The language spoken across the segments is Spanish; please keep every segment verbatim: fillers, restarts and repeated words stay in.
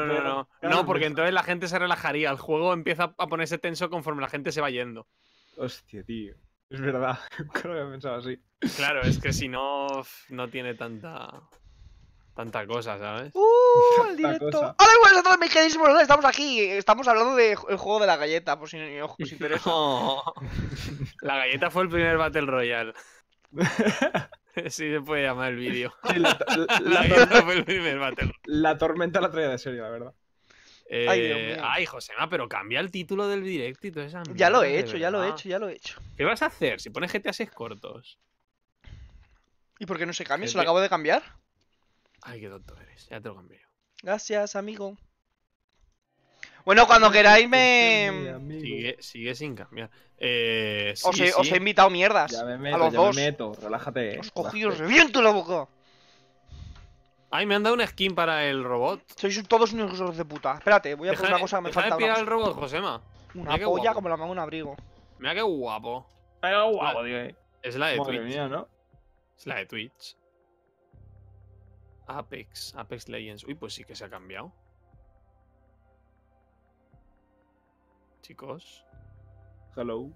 no, no, no. No, porque entonces la gente se relajaría. El juego empieza a ponerse tenso conforme la gente se va yendo. Hostia, tío. Es verdad. Creo que he pensado así. Claro, es que si no, no tiene tanta. Tanta cosa, ¿sabes? ¡Uh! El Tanta directo. cosa. Hola, buenas a todos, mis queridísimos. Estamos aquí. Estamos hablando del juego de la galleta, por si os interesa. No. La galleta fue el primer Battle Royale. Sí se puede llamar el vídeo. Sí, la, la, La la, galleta fue el primer Battle Royale. la tormenta la traía de serio, la verdad. Eh, Ay, Dios mío. ay, Josema, pero cambia el título del directo y toda esa Ya lo he mierda, hecho, de ya lo he verdad. hecho, ya lo he hecho. ¿Qué vas a hacer si pones G T A seis cortos? ¿Y por qué no se cambia? Es ¿Se lo que- acabo de cambiar? Ay, qué tonto eres. Ya te lo cambié yo. Gracias, amigo. Bueno, cuando queráis Mi me... amigo. Sigue, sigue sin cambiar. Eh, sí, Os he, sí. os he invitado mierdas. Ya me a meto, los ya dos. me meto. Relájate, eh. Os cogí y os Relájate. reviento la boca. Ay, me han dado una skin para el robot. Sois todos unos hijos de puta. Espérate, voy a poner Deja una cosa que me deja de falta. pillar Una, al robot, Josema. una Mira qué polla guapo. como la manga un abrigo. Mira qué guapo. Ay, guapo, tío. eh. Es la de Madre Twitch. mía, ¿no? Es la de Twitch. Apex. Apex Legends. Uy, pues sí que se ha cambiado. Chicos. Hello.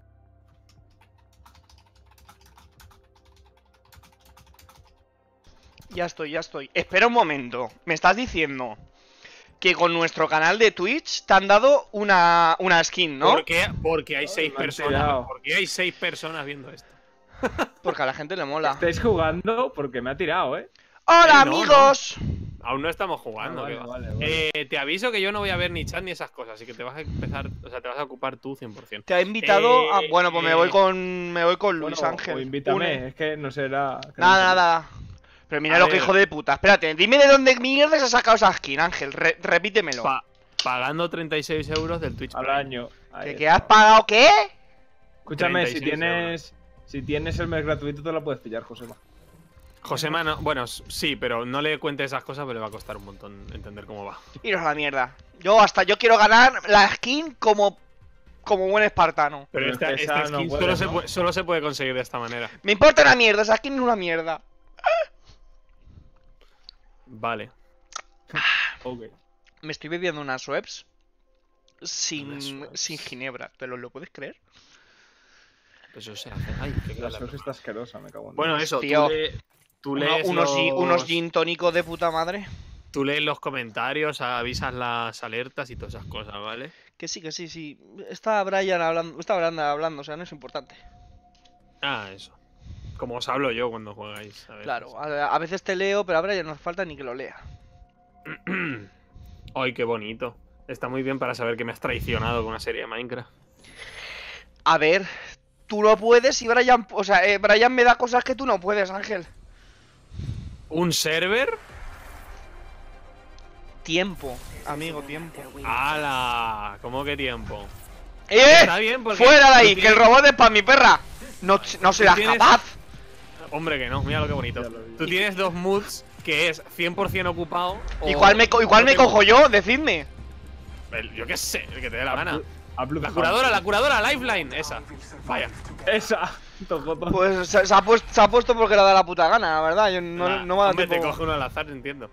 Ya estoy, ya estoy. Espera un momento. Me estás diciendo que con nuestro canal de Twitch te han dado una, una skin, ¿no? ¿Por qué? Porque hay seis me han personas. tirado. Porque hay seis personas viendo esto. Porque a la gente le mola. Estáis jugando porque me ha tirado, eh. ¡Hola, Eh, no, amigos! Aún no estamos jugando. Ah, vale, ¿qué va? vale, vale. Eh, te aviso que yo no voy a ver ni chat ni esas cosas, así que te vas a empezar, o sea, te vas a ocupar tú cien por cien. Te ha invitado a... Eh, Bueno, pues me voy con... Me voy con Luis Bueno, Ángel. o invítame, Une. es que no será. que no Nada, sé. nada. Pero mira A lo que ver. hijo de puta. Espérate, dime de dónde mierda se ha sacado esa skin, Ángel. Re- repítemelo. Pa- pagando treinta y seis euros del Twitch Al Prime. año. Ahí ¿Que, está. que has pagado qué? Escúchame, si treinta y seis tienes. Si tienes el mes gratuito, te lo puedes pillar, Josema. Josema, no, bueno, s- sí, pero no le cuente esas cosas, pero le va a costar un montón entender cómo va. Iros a la mierda. Yo hasta yo quiero ganar la skin como... Como buen espartano. Pero Pero esta, es que esta esa no skin puede, solo, se ¿no? puede, solo se puede conseguir de esta manera. Me importa una mierda, esa skin es una mierda. Vale. Ok. Me estoy bebiendo unas webs Unas sin, Schweppes. sin ginebra. ¿Te lo, lo puedes creer? Pues eso se hace. Ay, qué La calor. sauce está asquerosa, me cago en. Bueno, eso, Tío. tú, le- tú Uno- lees unos, gin- los- unos gin tónicos de puta madre. Tú lees los comentarios, avisas las alertas y todas esas cosas, ¿vale? Que sí, que sí, sí. Está Brian hablando, está Brian hablando, o sea, no es importante. Ah, eso. Como os hablo yo cuando jugáis. a veces. Claro, a, a veces te leo, pero a Brian no hace falta ni que lo lea. Ay, qué bonito. Está muy bien para saber que me has traicionado con una serie de Minecraft. A ver, tú lo puedes y Brian, o sea, eh, Brian me da cosas que tú no puedes, Ángel. ¿Un server? Tiempo, amigo, tiempo. ¡Hala! ¿Cómo que tiempo? ¡Eh! Está bien porque ¡Fuera de tú ahí! ¡Que el tienes- robot es para mi perra! No, no serás tienes- capaz. Hombre, que no, mira lo que bonito. Ya lo vi. Tú tienes dos moods que es cien por cien ocupado. ¿Y o cuál me, co- y cuál no me tengo- cojo yo? Decidme. El- Yo qué sé, el que te dé la gana. A Blue La curadora, la curadora, Lifeline, esa. Vaya. Esa. Tojoto. Pues se, se ha puesto, se ha puesto porque le da la puta gana, la verdad. Yo no, Ah, no me ha dado hombre, te tiempo coge uno al azar, entiendo.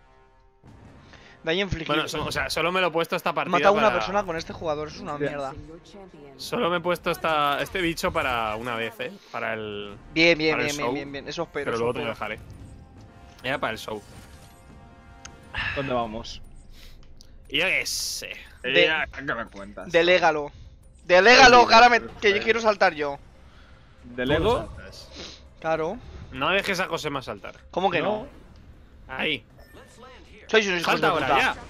de ahí infligir. Bueno, so- o sea, solo me lo he puesto esta He partida. matado a una para- persona con este jugador, es una Hostia. mierda. Solo me he puesto esta, este bicho para una vez, ¿eh? Para el. Bien, bien, Para el bien, bien, show, bien, bien. Eso espero. Pero eso luego te lo espero. dejaré. Era para el show. ¿Dónde vamos? Y yo qué sé. De- Ya, ¿qué me cuentas? Delégalo. Delégalo, Sí, que ahora me, sí, que sí. yo quiero saltar yo. ¿De Lego? Claro. No dejes a José más saltar. ¿Cómo que no? Ahí. Sois unos hijos Salta de ahora, puta. ya.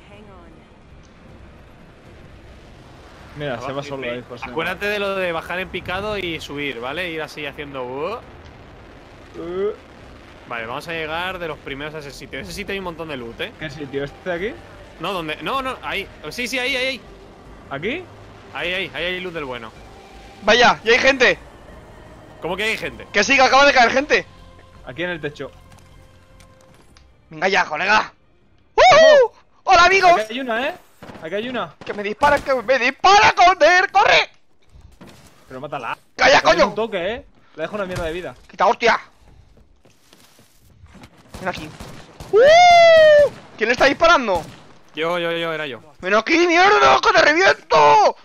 Mira, se va solo ahí, José. Acuérdate de lo de bajar en picado y subir, ¿vale? Ir así haciendo. uh. Uh, Vale, vamos a llegar de los primeros a ese sitio. Ese sitio hay un montón de loot, ¿eh? ¿Qué sitio? ¿Este de aquí? No, ¿dónde? No, no, ahí. Sí, sí, ahí, ahí, ahí. ¿Aquí? Ahí, ahí, ahí hay luz del bueno. Vaya, ya hay gente. ¿Cómo que hay gente? Que sí, que acaba de caer gente. Aquí en el techo. Venga ya, colega. ¡Uh! ¡Hola, amigos! Aquí hay una, ¿eh? Aquí hay una. Que me disparan, que me dispara, joder, corre. Pero mátala. ¡Calla, Dale coño! un toque, ¿eh? Le dejo una mierda de vida. ¡Quita, hostia! Ven aquí. ¡Uh! ¿Quién le está disparando? Yo, yo, yo, era yo. ¡Ven aquí, mierda! ¡Que te reviento!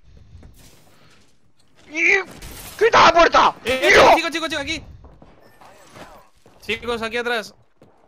¡Y- ¡Quita la puerta! ¡Eh, ¡Tío! eh, chicos, chicos, chicos, aquí! Chicos, aquí atrás.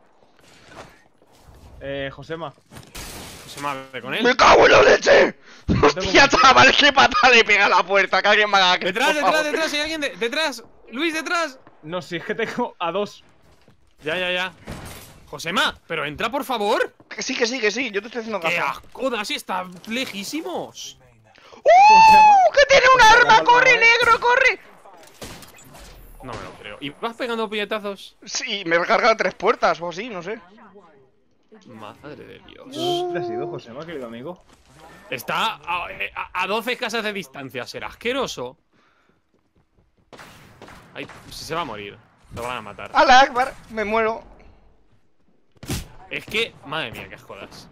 Eh, Josema. Se me abre con él. ¡Me cago en la leche! ¡Hostia, tengo- chaval! ¡Qué pata le pega a la puerta! ¡Que alguien me haga que Detrás, detrás, detrás, hay alguien de- detrás. Luis, detrás. No, si es que tengo a dos. Ya, ya, ya. Josema, pero entra, por favor. Que sí, que sí, que sí. Yo te estoy haciendo ¡Qué caso. asco da si están lejísimos! ¡Uh! ¡Que tiene un arma! Josema, ¡Corre, ¿eh? negro, corre! No me lo creo. ¿Y vas pegando puñetazos? Sí, me he recargado tres puertas o así, no sé. Madre de Dios. ¿Dónde has ido, Josema, querido amigo? Está a, a- a doce casas de distancia. Será asqueroso. Ay, se va a morir. Lo van a matar. ¡Hala, Akbar! Me muero. Es que, madre mía, que jodas.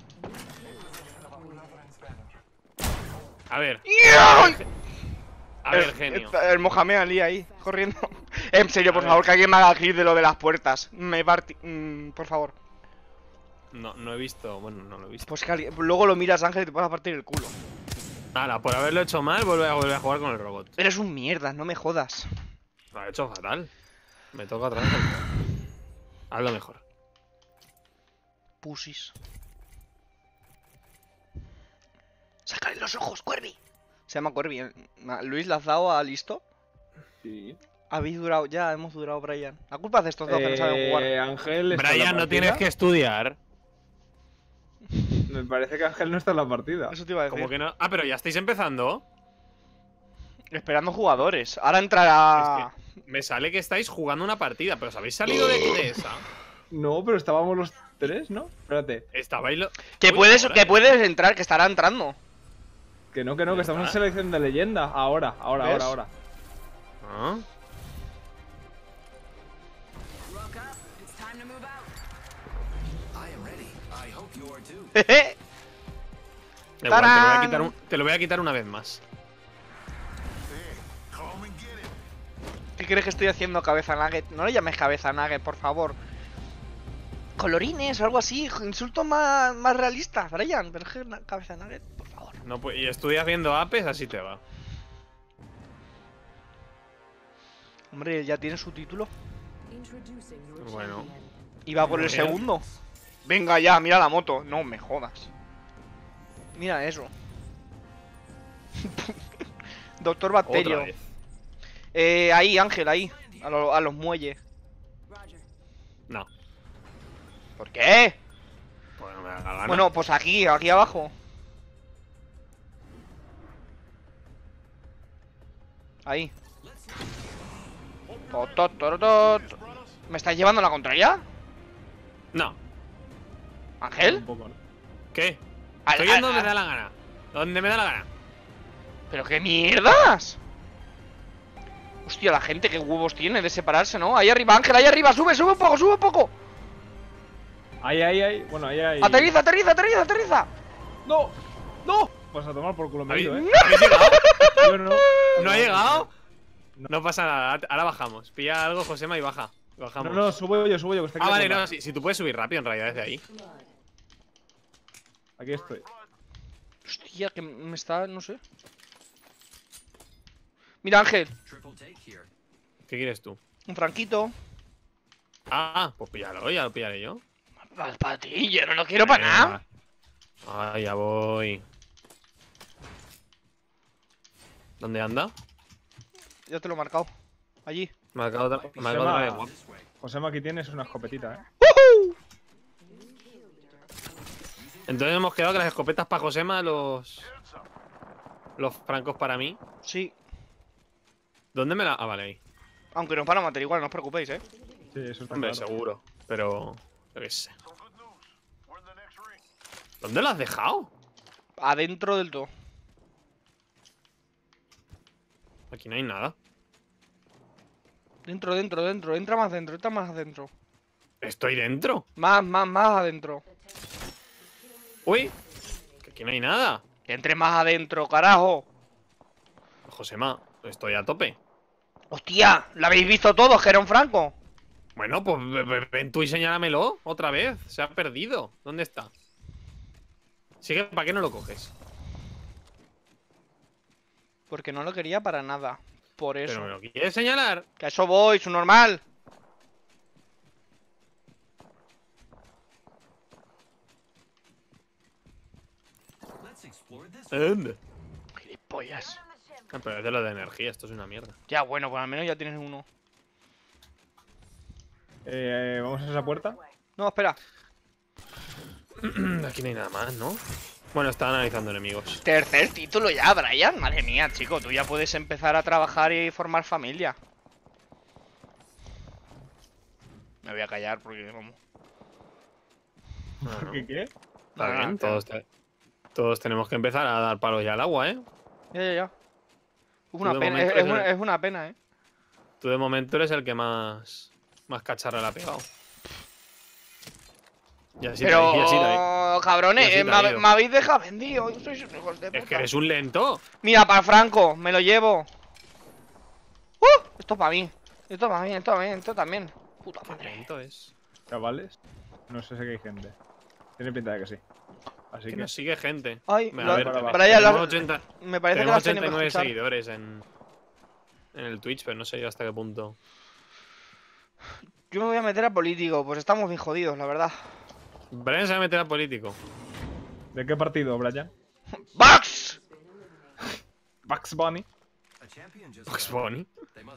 A ver, ¡Ay! a ver, el, genio. El, el Mohamed Ali ahí, corriendo. En serio, por A favor, ver. que alguien me haga el clip de lo de las puertas. Me parti... mm, por favor. No, no he visto, bueno, no lo he visto. Pues que alguien... Luego lo miras, Ángel, y te vas a partir el culo. Nada, por haberlo hecho mal, vuelve a volver a jugar con el robot. Eres un mierda, no me jodas. Lo ha hecho fatal. Me toca otra vez. Hazlo mejor. Pusis. Sácale los ojos, Cuervi. Se llama Cuervi. ¿eh? Luis, ¿le has dado a listo? Sí. Habéis durado, ya hemos durado, Brian. La culpa es de estos dos que no saben jugar. Eh, Ángel está en la Brian, no tienes que partida. estudiar. Me parece que Ángel no está en la partida. Eso te iba a decir. Como que no. Ah, pero ya estáis empezando. Esperando jugadores. Ahora entrará. Es que me sale que estáis jugando una partida, pero ¿os habéis salido de, de esa? No, pero estábamos los tres, ¿no? Espérate. Estabais lo... Que Uy, puedes, ahora. que puedes entrar, que estará entrando. Que no, que no, Ya que estamos en está. selección de leyenda. Ahora, ahora, ¿Ves? ahora, ahora. ¿Ah? Jeje. Da igual, te lo, voy a ¡Tarán! quitar un- te lo voy a quitar una vez más. ¿Qué crees que estoy haciendo, cabeza nugget? No le llames cabeza nugget, por favor. Colorines o algo así, insultos más, más realistas, Brian. Pero es que na- cabeza nugget, por favor. No, pues, y estudias viendo apes, así te va. Hombre, ya tiene su título. Bueno. Y va por el Bien. segundo. Venga ya, mira la moto. No me jodas. Mira eso. Doctor Otra Bacterio. vez. Eh, ahí, Ángel, ahí. A, lo- a los muelles. No, ¿Por qué? pues no me da la gana. Bueno, pues aquí, aquí abajo. Ahí. Tot, tot, tot, tot. ¿Me estás llevando la contraria? No. ¿Ángel? Un poco, ¿no? ¿Qué? Al- Estoy yendo al- donde me da la gana. Donde me da la gana. ¿Pero qué mierdas? Hostia, la gente, qué huevos tiene de separarse, ¿no? Ahí arriba, Ángel, ahí arriba, sube, sube un poco, sube un poco. Ahí, ahí, ahí. Bueno, ahí, ahí. Aterriza, aterriza, aterriza, aterriza. ¡No! ¡No! Pues a tomar por culo me he ¿Habéis, ido, ¿eh? ¿habéis llegado? Yo no. ¿No ha llegado? No pasa nada, ahora bajamos. Pilla algo, Josema, y baja. No, Bajamos. no, subo yo, subo yo. Que está aquí Ah, la vale, puerta. no, si, si tú puedes subir rápido en realidad desde ahí. Aquí estoy. Hostia, que me está, no sé. Mira, Ángel, ¿Qué quieres tú? un franquito. Ah, pues píllalo, ya lo pillaré yo. Para ti, yo no lo quiero para nada. Venga. Ah, ya voy. ¿Dónde anda? Ya te lo he marcado. Allí. Marcado otra, marcado otra vez. guapo. Josema, aquí tienes una escopetita, ¿eh? Entonces hemos quedado que las escopetas para Josema, los. Los francos para mí. Sí. ¿Dónde me la.? Ah, vale, ahí. Aunque nos van a matar igual, no os preocupéis, eh. Sí, eso está Hombre, claro. seguro. Pero. Yo qué sé. ¿Dónde lo has dejado? Adentro del todo. Aquí no hay nada. Dentro, dentro, dentro. Entra más dentro, entra más adentro. Estoy dentro. Más, más, más adentro. Uy. Que aquí no hay nada. Que entre más adentro, carajo. Josema, estoy a tope. Hostia, ¿lo habéis visto todos que era un franco? Bueno, pues ve- ve- ven tú y señálamelo otra vez. Se ha perdido. ¿Dónde está? Sí que, ¿para qué no lo coges? Porque no lo quería para nada. Por eso. Pero me lo quieres señalar. Que a eso voy, su normal. ¿Dónde? Gilipollas. Ah, pero es de lo de energía, esto es una mierda. Ya, bueno, pues al menos ya tienes uno. Eh, Vamos a esa puerta. No, espera. Aquí no hay nada más, ¿no? Bueno, está analizando enemigos. Tercer título ya, Brian. Madre mía, chico, tú ya puedes empezar a trabajar y formar familia. Me voy a callar porque, vamos. Ah, no. ¿Qué qué? Está Ah, bien, claro. todos, te- todos tenemos que empezar a dar palos ya al agua, ¿eh? Ya, ya, ya. Es una de pena, momento es, es eres una, el- es una pena, eh. Tú de momento eres el que más, más cacharra le ha pegado. Y así te- Pero, y así te- cabrones, y así eh, te me, ha habe- ido. me habéis dejado vendido. Sois unos hijos de puta. Es que eres un lento. Mira, para Franco, me lo llevo. ¡Uh! Esto para mí. Esto para mí, esto también, esto también. Puta Qué madre. lento es. Chavales. No sé si hay gente. Tiene pinta de que sí. Así Que que. nos sigue gente. Ay, A lo- ver, para abajo. Brian, tenemos las- ochenta, me parece que tenemos las tenemos ochenta y que nueve escuchar. seguidores en, en el Twitch, pero no sé yo hasta qué punto. Yo me voy a meter a político, pues estamos bien jodidos, la verdad. Brian se va a meter a político. ¿De qué partido, Brian? ¡Bugs! Bugs Bunny. Bugs Bunny.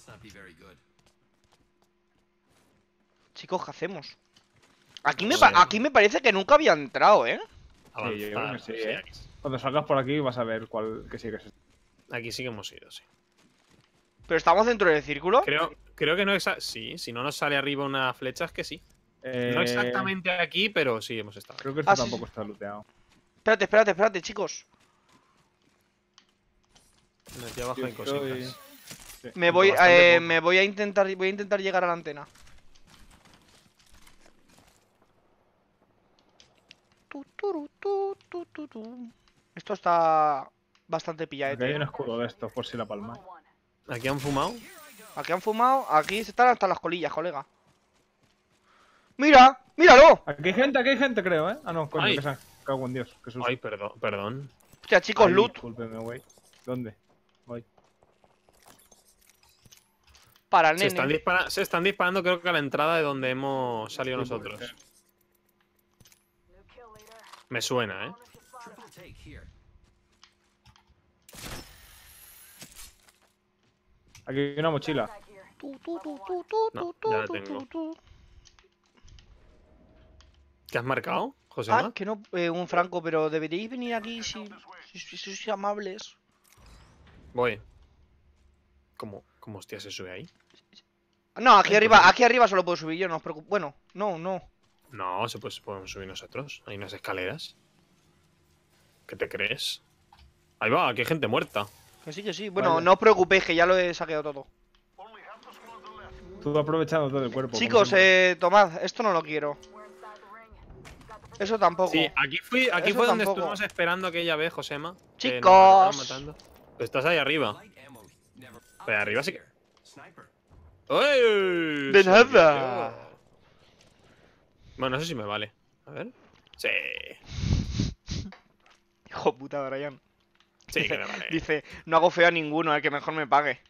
Chicos, ¿qué hacemos? Aquí me, No pa- sé. aquí me parece que nunca había entrado, ¿eh? Sí, yo creo que Avanzar, sí, sí, eh. aquí, Cuando salgas por aquí vas a ver cuál que sí que es. aquí sí que hemos ido, sí. Pero estamos dentro del círculo. Creo, creo que no exactamente. Sí, si no nos sale arriba una flecha es que sí. Eh, No exactamente aquí, pero sí hemos estado. Creo que esto Ah, sí, tampoco sí. está looteado. Espérate, espérate, espérate, chicos. Aquí abajo Yo hay estoy- cositas. Sí, Me voy, bastante eh, poco. me voy a intentar, voy a intentar llegar a la antena. Tu, turu, tu, tu, tu, tu. Esto está bastante Aquí pilladete. hay ¿eh? un escudo de estos por si la palma. Aquí han fumado. Aquí han fumado, aquí se están hasta las colillas, colega. ¡Mira! ¡Míralo! Aquí hay gente, aquí hay gente, creo, ¿eh? Ah, no, coño, Ay. que se han cago en Dios. Que susto. Ay, perdón, perdón. Hostia, chicos, Ay, loot discúlpeme, güey. ¿Dónde? Voy. para el Se están, nene. dispara- se están disparando, creo que a la entrada de donde hemos salido Sí, puede nosotros. ser. Me suena, ¿eh? Aquí hay una mochila. Tu, tu, tu, tu, tu, No, tu, ya la tu, tengo. tu, tu. ¿Qué has marcado, José? Ah, que no, eh, un franco, pero deberíais venir aquí si, si, si sois amables. Voy. ¿Cómo, ¿Cómo hostia se sube ahí? No, aquí Ay, arriba, pues- aquí arriba solo puedo subir yo, no os preocupéis. Bueno, no, no. No, se puede, podemos subir nosotros. Hay unas escaleras. ¿Qué te crees? Ahí va, aquí hay gente muerta. Que sí, que sí. Bueno, Vaya. no os preocupéis, que ya lo he saqueado todo. Tú aprovechando todo el cuerpo. como Chicos, siempre. eh, tomad, esto no lo quiero. Eso tampoco. Sí, aquí, fui, aquí Eso fue donde tampoco. estuvimos esperando aquella vez, Josema. que nos Chicos. acabaron matando. Pero estás ahí arriba. Pero arriba sí que. ¡Uy! De Se nada. olvidó. Bueno, no sé si me vale. A ver. Sí. Hijo puta, Brian. Sí, que me vale. Dice, no hago feo a ninguno, el que mejor me pague.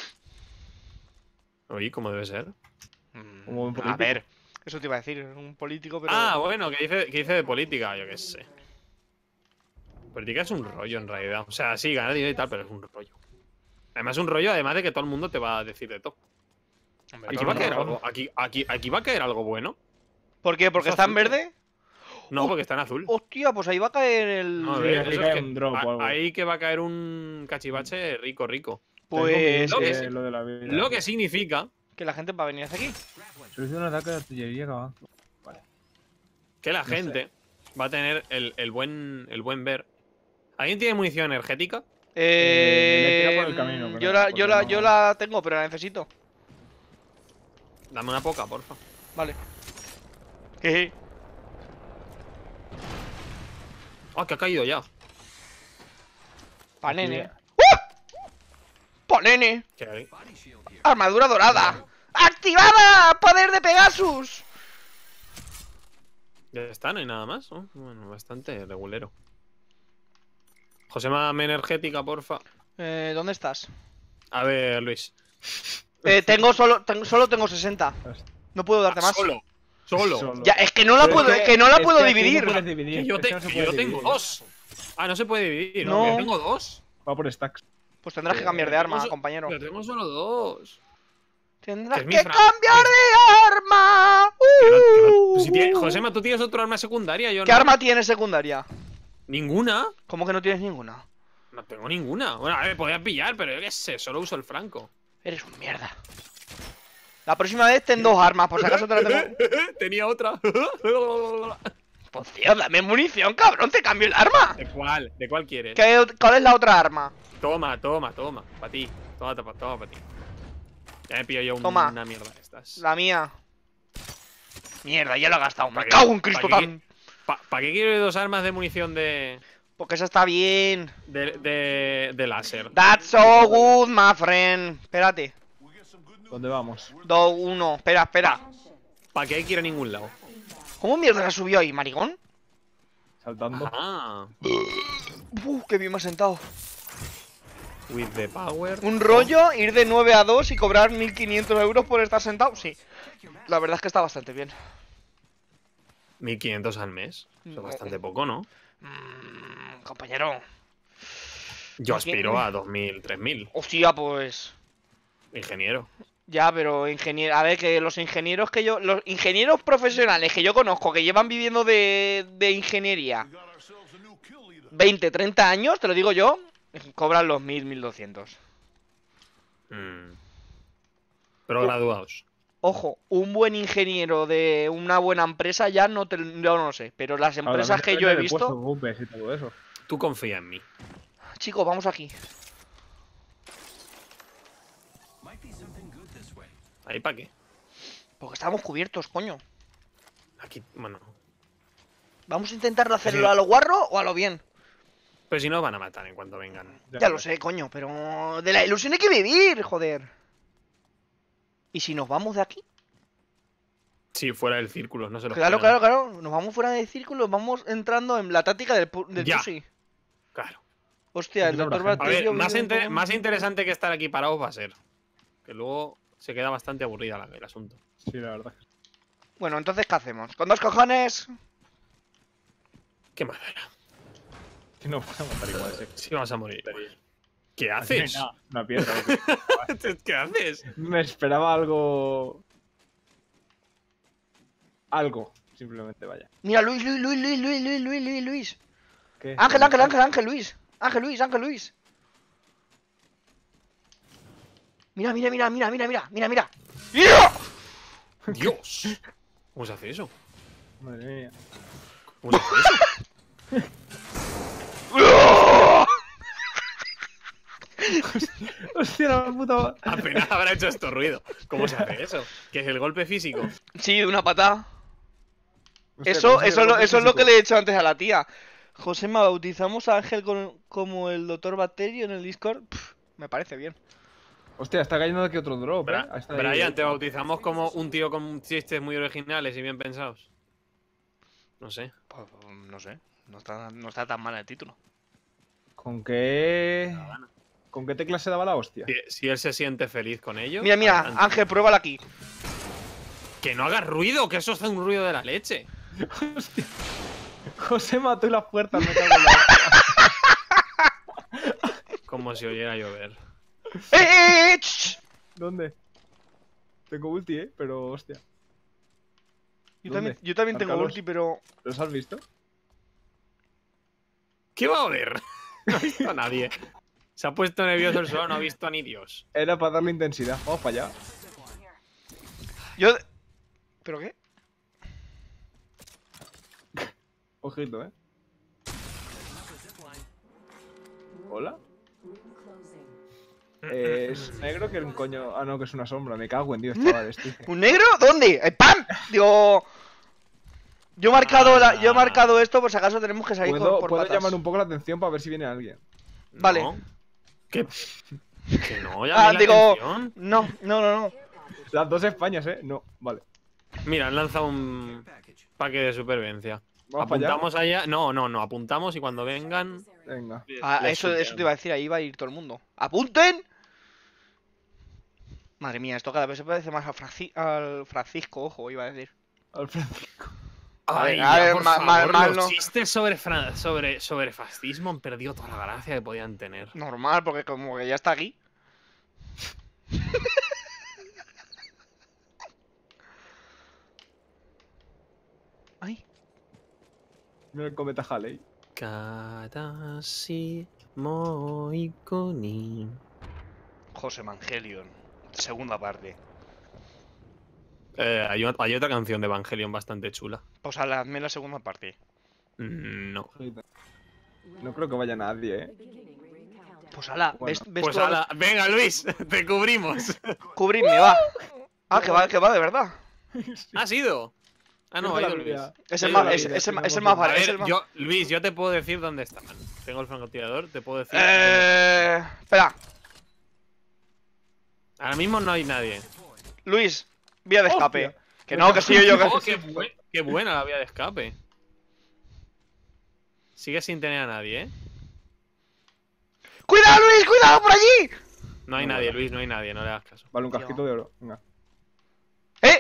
Oye, ¿cómo debe ser? Como un A político. ver, eso te iba a decir, un político, pero. Ah, bueno, que dice, que dice de política, yo qué sé. Política es un rollo en realidad. O sea, sí, ganar dinero y tal, pero es un rollo. Además, es un rollo, además de que todo el mundo te va a decir de todo. Hombre, Aquí todo va a el caer mundo. algo. Aquí, aquí, aquí va a caer algo bueno. ¿Por qué? ¿Porque Es está en azul. verde? No, Oh, porque está en azul. Hostia, pues ahí va a caer el. No, a Sí, ver, aquí eso cae es que- un drop o a- algo. ahí que va a caer un cachivache rico, rico. Pues. Lo que eh, sí. lo de la vida. Lo que significa que la gente va a venir hacia aquí. Soluciona un ataque de artillería que avanza. que la No sé. gente va a tener el, el buen el buen ver. ¿Alguien tiene munición energética? Eh, le tira Eh, por el camino, yo creo, la, porque yo la, no- yo la tengo, pero la necesito. Dame una poca, porfa. Vale. Jeje. Ah, que ha caído ya. Pa' Aquí- nene. ¡Uh! ¡Pa' nene! ¿Qué hay? ¡Armadura dorada! ¡Activada! ¡Poder de Pegasus! Ya está, no hay nada más. ¿no? Bueno, bastante regulero. Josema, dame energética, porfa. Eh, ¿Dónde estás? A ver, Luis. Eh, tengo solo, tengo, solo tengo sesenta. No puedo darte más. Solo. Solo. Solo. Ya, es que no la Pero puedo, es es que no la es puedo que aquí dividir. No puedes dividir. Que yo, es te- que no se que puede yo tengo dividir. dos. Ah, no se puede dividir. No. No. Yo tengo dos. Va por stacks. Pues tendrás que Eh, cambiar de Tengo arma, so- compañero. Pero tengo solo dos. Tendrás que es mi que fra- cambiar de arma. Que no- que no- Uh. pues si tiene- Josema, tú tienes otro arma secundaria. Yo ¿Qué no. arma tienes secundaria? ¿Ninguna? ¿Cómo que no tienes ninguna? No tengo ninguna. Bueno, a ver, podía pillar, pero yo qué sé, solo uso el franco. Eres un mierda. La próxima vez ten dos armas, por si acaso te la tengo. Tenía otra. Pues tío, dame munición, cabrón, te cambio el arma. ¿De cuál? ¿De cuál quieres? ¿Qué, ¿Cuál es la otra arma? Toma, toma, toma. Para ti. Toma, toma, toma para ti. Ya me pillo yo un- Toma. una mierda de estas. La mía. Mierda, ya lo he gastado. Me ¿Pa' qué? cago en Cristo ¿Pa' qué? tan. ¿Para qué quiero dos armas de munición de. Porque esa está bien. de. de, de láser? That's so good, my friend. Espérate. ¿Dónde vamos? dos, uno. Espera, espera. ¿Para qué hay que ir a ningún lado? ¿Cómo mierda la subió ahí, maricón? Saltando. Ah. Uf, qué bien me ha sentado. With the power. Un rollo, ir de nueve a dos y cobrar mil quinientos euros por estar sentado. Sí. La verdad es que está bastante bien. mil quinientos al mes. Eso es bastante poco, ¿no? Mmm, compañero. Yo Aquí- aspiro a dos mil, tres mil. Hostia, pues. Ingeniero. Ya, pero ingeniero. A ver, que los ingenieros que yo. Los ingenieros profesionales que yo conozco que llevan viviendo de, de ingeniería veinte, treinta años, te lo digo yo, cobran los mil, mil doscientos. Mm. Pero graduados. Ojo, un buen ingeniero de una buena empresa ya no te, yo no lo sé, pero las Ahora, empresas que yo he depende de puestos, visto. bumpers y todo eso. Tú confía en mí. Chicos, vamos aquí. ¿Ahí para qué? Porque estamos cubiertos, coño. Aquí, bueno. Vamos a intentar hacerlo Sí. a lo guarro o a lo bien. Pero si no van a matar en cuanto vengan. Ya lo sé, coño, pero de la ilusión hay que vivir, joder. ¿Y si nos vamos de aquí? Sí, fuera del círculo, no se lo Claro, claro, claro. Nos vamos fuera del círculo, vamos entrando en la táctica del, pu- del Ya. Pussy. Claro. Hostia, el Aquí no doctor habrá gente. A ver, Bacterio más, vive inter- con- más interesante que estar aquí parados va a ser. Que luego se queda bastante aburrida la- el asunto. Sí, la verdad. que sí. Bueno, entonces, ¿qué hacemos? ¿Con dos cojones? ¿Qué manera? Que no vas a matar igual, sí. Si vas a morir. ¿Qué No, haces? una piedra. ok. ¿Qué haces? Me esperaba algo. Algo, simplemente, vaya. Mira, Luis, Luis, Luis, Luis, Luis, Luis, Luis, Luis, Luis. ¿Qué? Ángel, Ángel, Ángel, Ángel, Luis. Ángel, Luis, Ángel, Luis. Mira, mira, mira, mira, mira, mira, mira, mira. ¡Mira! Dios. ¿Cómo se hace eso? Madre mía. ¿Cómo se hace eso? Hostia, la puta. Apenas habrá hecho esto ruido. ¿Cómo se hace eso? ¿Qué es el golpe físico? Sí, de una patada. Hostia, Eso, ¿cómo se eso, llama lo- el eso es lo que físico? le he hecho antes a la tía. José, ¿me bautizamos a Ángel con- como el doctor Bacterio en el Discord? Pff, me parece bien. Hostia, está cayendo aquí otro drop, ¿eh? Bra- Está ahí. Brian, te bautizamos como un tío con chistes muy originales y bien pensados. No sé. Pues, no sé, no está, no está tan mal el título. ¿Con qué. ¿Con qué tecla se daba la hostia? Si, si él se siente feliz con ello. Mira, mira, adelante. Ángel, pruébala aquí. Que no hagas ruido, que eso es un ruido de la leche. Hostia. José mató y las puertas, me cago en la hostia. Como si oyera llover. ¡Eh, eh, eh! ch! ¿Dónde? Tengo ulti, eh, pero hostia. Yo ¿Dónde? también, yo también tengo Márcalos. ulti, pero... ¿Los has visto? ¿Qué va a ver? No ha visto a nadie. Se ha puesto nervioso el solo, no ha visto a ni Dios. Era para darle intensidad. Vamos para allá. Yo... ¿Pero qué? Ojito, eh. ¿Hola? Eh, es negro que un coño. Ah, no, que es una sombra. Me cago en Dios, chavales, tío. ¿Un negro? ¿Dónde? ¡Eh, ¡Pam! Digo... Yo he marcado, la- yo he marcado esto por si acaso tenemos que salir Puedo, por, por puedo patas. llamar un poco la atención para ver si viene alguien. Vale. No. ¿Qué? Que no, ya Ah, la digo... atención. No, no, no, no. Las dos Españas, eh. No, vale. Mira, han lanzado un paque de supervivencia. Vamos para allá. Apuntamos allá. No, no, no. Apuntamos y cuando vengan. Venga. Ah, les eso, eso shootean. te iba a decir, ahí va a ir todo el mundo. ¡Apunten! Madre mía, esto cada vez se parece más al, Franci- al Francisco, ojo, iba a decir. Al Francisco. A ver, Ay, a ya, ver, por ma- ma- favor, mal los no. chistes sobre, fra- sobre, sobre fascismo han perdido toda la gracia que podían tener. Normal, porque como que ya está aquí. Ay, Mira el cometa Halley. Kadasi Moikoni. José Evangelion. Segunda parte. Eh, hay, o- hay otra canción de Evangelion bastante chula. Pues hazme la segunda parte. Mm, No. No creo que vaya nadie, eh. Pues ala, Bueno, ves, ves Pues tú a- ala, venga Luis, te cubrimos. cubrirme, va. Ah, que va, que va, de verdad. ¿Ha sido? Ah, no, ha Pierde ido la Luis. vida. Es el Sí, más, la es, vida, es el, sí, es el vamos más A vale, es ver, el más. yo, Luis, yo te puedo decir dónde están. Tengo el francotirador, te puedo decir. Eh. Espera, Ahora mismo no hay nadie. Luis, vía de escape. Hostia. Que no, que sí, yo Oh, que. qué, bue- qué buena la vía de escape. Sigue sin tener a nadie, ¿eh? ¡Cuidado, Luis! ¡Cuidado por allí! No hay No, nadie, bueno. Luis, no hay nadie, no le hagas caso. Vale, un Tío. casquito de oro. Venga. ¡Eh!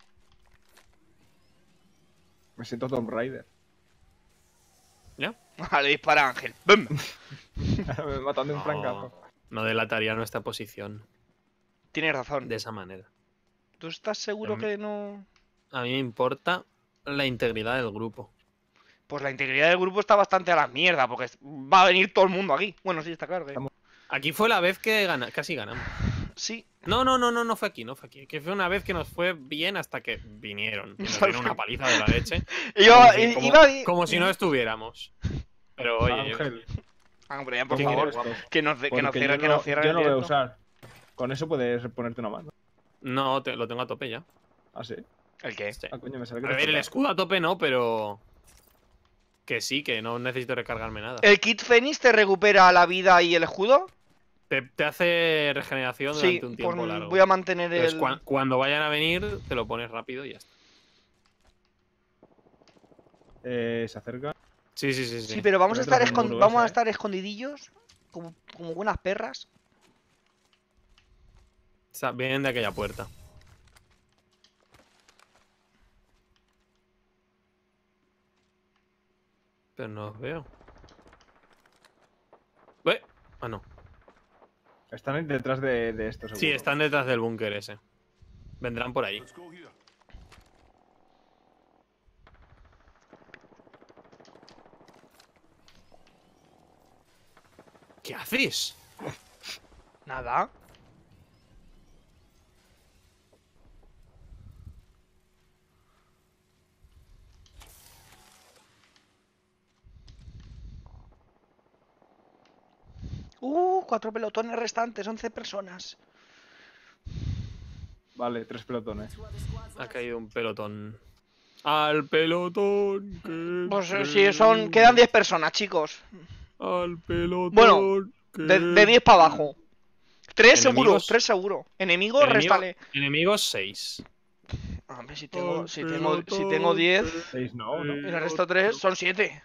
Me siento Tomb Raider. ¿Ya? Vale, dispara Ángel. ¡Bum! Me matan de un No. francazo. No delataría nuestra posición Tienes razón. de esa manera. ¿Tú estás seguro Em. que no...? A mí me importa la integridad del grupo. Pues la integridad del grupo está bastante a la mierda, porque va a venir todo el mundo aquí. Bueno, sí, está claro que... Estamos- Aquí fue la vez que gana- casi ganamos. Sí. No, no, no, no, no fue aquí, no fue aquí. Que fue una vez que nos fue bien hasta que vinieron. Y nos dieron una paliza de la leche. Y yo, Como si- i- como- iba y- como si no estuviéramos. Pero oye, yo- Ángel, Ah, hombre, ya, por ¿Qué favor, quieres? que nos, de- que nos porque cierre, yo que no, nos cierre yo el no voy a directo. usar. Con eso puedes ponerte una mano. no, te- lo tengo a tope ya. Ah, sí. ¿El qué? Sí. Ah, coño, me sale que A te ver, el falta. escudo a tope no, pero... Que sí, que no necesito recargarme nada. ¿El kit Fénix te recupera la vida y el escudo? Te, te hace regeneración Sí, durante un pues tiempo largo. voy a mantener Entonces, el... cuan- cuando vayan a venir, te lo pones rápido y ya está. Eh, se acerca. Sí, sí, sí. sí. Sí, pero vamos a Pero estar, es un escon- muro vamos a ese, ¿eh? estar escondidillos, como, como buenas perras. Está- Vienen de aquella puerta. Pero no os veo. ¿Ve? Ah, no. Están detrás de, de esto, seguro. Sí, están detrás del búnker ese. Vendrán por ahí. ¿Qué haces? Nada. Uh, cuatro pelotones restantes, once personas. Vale, tres pelotones. Ha caído un pelotón. Al pelotón. Que Pues eh, sí, son. Quedan diez personas, chicos. Al pelotón. Bueno, que De, de diez para abajo. Tres seguro, Enemigos. tres seguro. Enemigos, Enemigo- réstale. Enemigos seis. A ver, si tengo, Al si tengo, si tengo pelotón diez Seis, no, no. y le resto tres, son siete.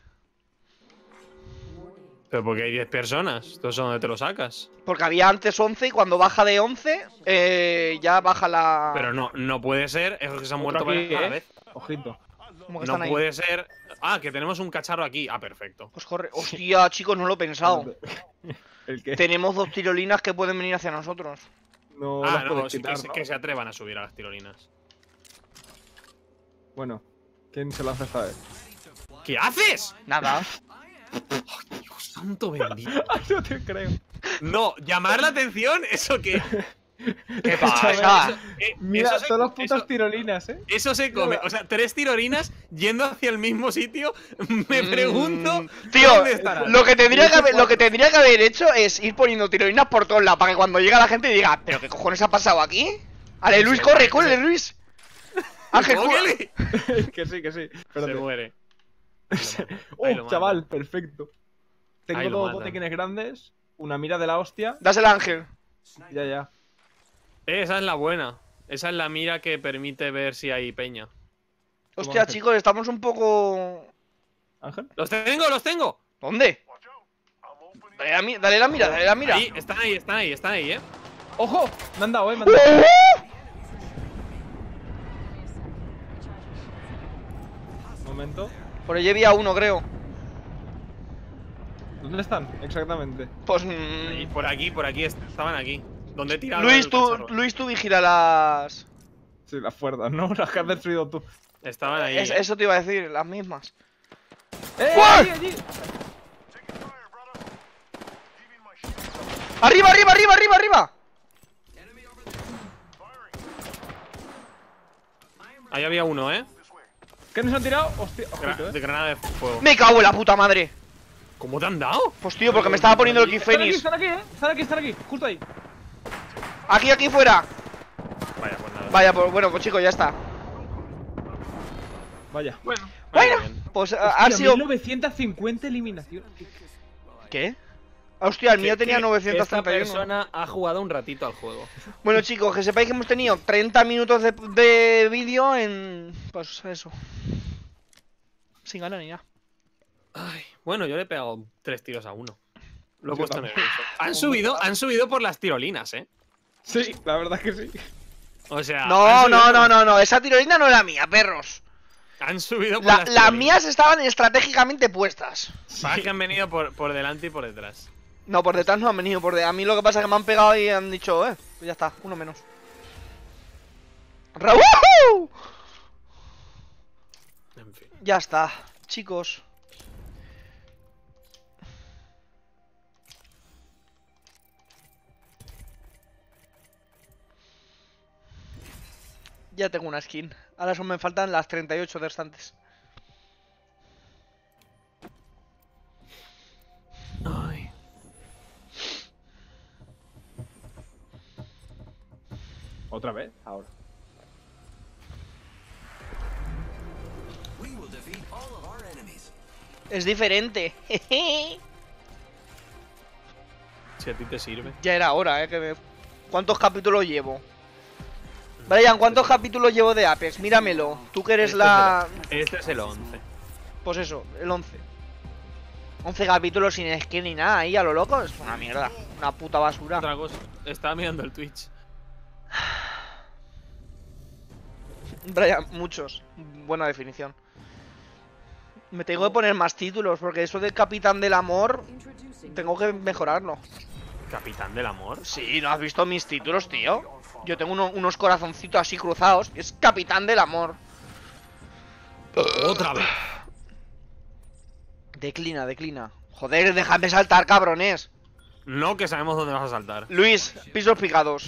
Pero porque hay diez personas. Entonces, ¿dónde te lo sacas? Porque había antes once y cuando baja de once, eh, ya baja la. Pero no, no puede ser. Esos que se han Otro muerto aquí, a la ¿eh? vez. Ojito. ¿Cómo que No están ahí? puede ser. Ah, que tenemos un cacharro aquí. Ah, perfecto. Pues corre. Hostia, chicos, no lo he pensado. ¿El qué? Tenemos dos tirolinas que pueden venir hacia nosotros. No Ah, las no, puedes sí, quitar, que, se- ¿no? que se atrevan a subir a las tirolinas. Bueno, ¿quién se lanza esta vez? ¿Qué haces? Nada. Dios santo bendito. no te creo. No, llamar la atención, ¿eso qué? ¿Qué pasa? Eh, Mira, eso se- todas las putas eso- tirolinas, ¿eh? Eso se come. O sea, tres tirolinas yendo hacia el mismo sitio. Me pregunto. Mm, Tío, ¿dónde estarán? lo que, tendría que haber, lo que tendría que haber hecho es ir poniendo tirolinas por todos lados para que cuando llega la gente diga, ¿pero qué cojones ha pasado aquí? Ale, Luis, Sí, corre, sí. corre, Luis. Ángel, ¿Cómo corre. que le- que sí, que sí. Se Espérate. muere. Oh, Ahí lo chaval, manda. perfecto. Tengo Ahí lo dos matan. botiquines grandes, una mira de la hostia. Dásela, Ángel. Ya, ya. Esa es la buena. Esa es la mira que permite ver si hay peña. Hostia, Ángel. chicos, estamos un poco Ángel. ¡Los tengo, los tengo! ¿Dónde? Dale la, mi- dale la mira, dale la mira. Ahí, están ahí, están ahí, están ahí, eh. ¡Ojo! Me han dado, eh. Me han dado. Un momento. Por allí había uno, creo. ¿Dónde están? Exactamente. Pues. Ahí, mm, por aquí, por aquí, estaban aquí. ¿Dónde he tirado Luis, el tú, cacharro? Luis, tú vigila las. Sí, las fuerzas, ¿no? Las que has destruido tú. Estaban ahí. Es- eh. eso te iba a decir, las mismas. ¡Eh! ¡Guau! Allí, allí! ¡Arriba, arriba, arriba, arriba, arriba! Ahí había uno, eh. ¿Qué nos han tirado? Hostia, Gra- ojito, de eh. granada de fuego. ¡Me cago en la puta madre! ¿Cómo te han dado? Pues tío, porque me estaba poniendo el Están aquí, Kifenis. están aquí, eh. Están aquí, están aquí. Justo ahí. Aquí, aquí fuera. Vaya, pues nada. Vaya, pues bueno, pues chicos, ya está. Vaya. Bueno, Bueno, bien. pues eh, Hostia, ha sido. mil novecientos cincuenta eliminaciones. ¿Qué? Hostia, el mío Que- tenía que novecientos treinta y uno. Esta persona ha jugado un ratito al juego. Bueno, chicos, que sepáis que hemos tenido treinta minutos de, de vídeo en. Pues eso. Sin ganar ni nada. Ay, bueno, yo le he pegado tres tiros a uno. Lo he Yo puesto también. nervioso. Han subido, han subido por las tirolinas, eh. Sí, la verdad que sí. O sea, han No, subido no, por- no, no, no. Esa tirolina no era mía, perros. Han subido por La- las las tirolinas. mías estaban estratégicamente puestas. Pasa que han venido por, por delante y por detrás. No, por detrás no han venido. Por de... A mí lo que pasa es que me han pegado y han dicho, eh, pues ya está, uno menos. ¡Ra- ¡Woohoo! En fin. Ya está, chicos. Ya tengo una skin. Ahora solo me faltan las treinta y ocho restantes. Ay. ¿Otra vez? Ahora. Es diferente. Si a ti te sirve. Ya era hora, eh. Que me... ¿Cuántos capítulos llevo? Brian, ¿cuántos capítulos llevo de Apex? Míramelo. Tú que eres Este la... es el- Este es el once. Pues eso, el once. once capítulos sin skin ni nada ahí a lo loco. Es una mierda. Una puta basura. Otra cosa. Estaba mirando el Twitch. Brian, muchos. Buena definición. Me tengo que poner más títulos porque eso del Capitán del Amor tengo que mejorarlo. Capitán del amor. Sí, ¿no has visto mis títulos, tío? Yo tengo uno- unos corazoncitos así cruzados. Es Capitán del Amor. Otra vez. Declina, declina. Joder, déjame saltar, cabrones. No, que sabemos dónde vas a saltar. Luis, pisos picados.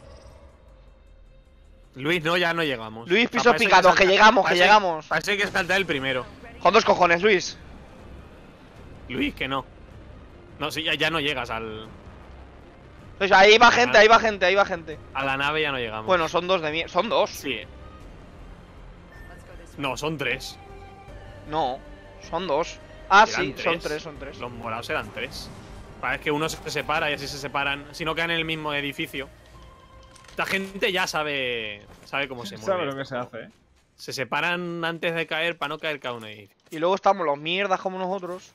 Luis, no, ya no llegamos. Luis, O sea, pisos parece picados, salta- que llegamos, que parece- llegamos. Parece que saltar el primero. Con dos cojones, Luis. Luis, que no. No, sí, ya, ya no llegas al. Pues ahí va gente, ahí va gente, ahí va gente. A la nave ya no llegamos. Bueno, son dos de mí. Son dos. Sí. No, son tres. No, son dos. Ah, Eran sí, son tres, son tres. Los morados eran tres. Parece que uno se separa y así se separan. Si no quedan en el mismo edificio. Esta gente ya sabe. Sabe cómo se mueve. Sabe lo que se hace, eh. Se separan antes de caer para no caer cada uno ahí. Y luego estamos los mierdas como nosotros.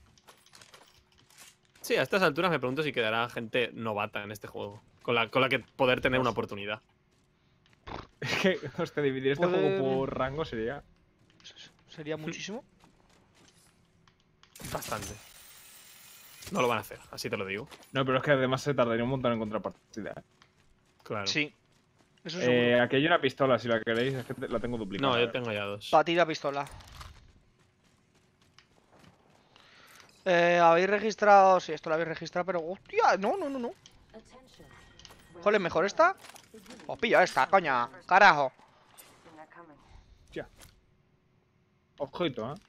Sí, a estas alturas me pregunto si quedará gente novata en este juego. Con la, con la que poder tener una oportunidad. Es que, hostia, dividir este Puede- juego por rango sería. Sería muchísimo. Bastante. No lo van a hacer, así te lo digo. No, pero es que además se tardaría un montón en contrapartida. eh. Claro. Sí. Eso Eh, seguro. aquí hay una pistola, si la queréis, es que te- la tengo duplicada. No, yo eh. tengo ya dos. Para ti la pistola. Eh, habéis registrado. Sí, esto lo habéis registrado, pero. ¡Hostia! No, no, no, no. ¿Cuál es mejor esta? Os pillo esta, coña. Carajo. Hostia. Ojito, eh.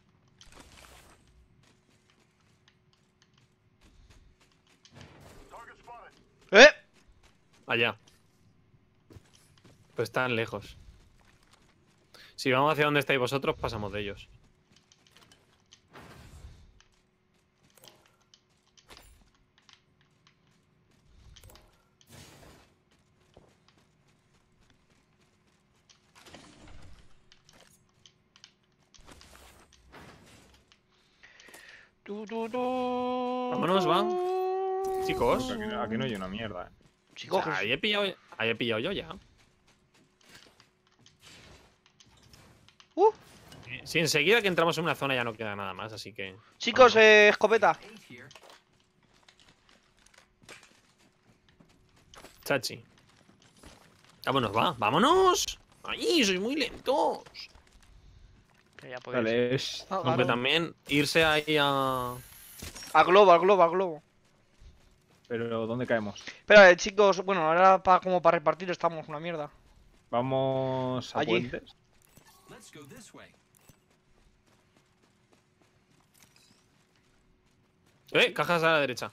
¡Eh! Allá. Pues están lejos. Si vamos hacia donde estáis vosotros, pasamos de ellos. Tu, tu, tu. Vámonos, va. Chicos. Aquí, no- aquí no hay una mierda, eh. O Chicos, sea, ahí he pillado, ahí he pillado yo ya. uh, Si enseguida que entramos en una zona ya no queda nada más, así que... chicos, eh, escopeta. Chachi. Vámonos, va. ¡Vámonos! ¡Ay, sois muy lentos! Que ya podéis. Dale, es... Ah, Aunque claro. también irse ahí a... Al globo, al globo, al globo. Pero ¿dónde caemos? Espera, eh, chicos, bueno, ahora pa- como para repartir estamos una mierda. Vamos a Allí. puentes. Eh, cajas a la derecha.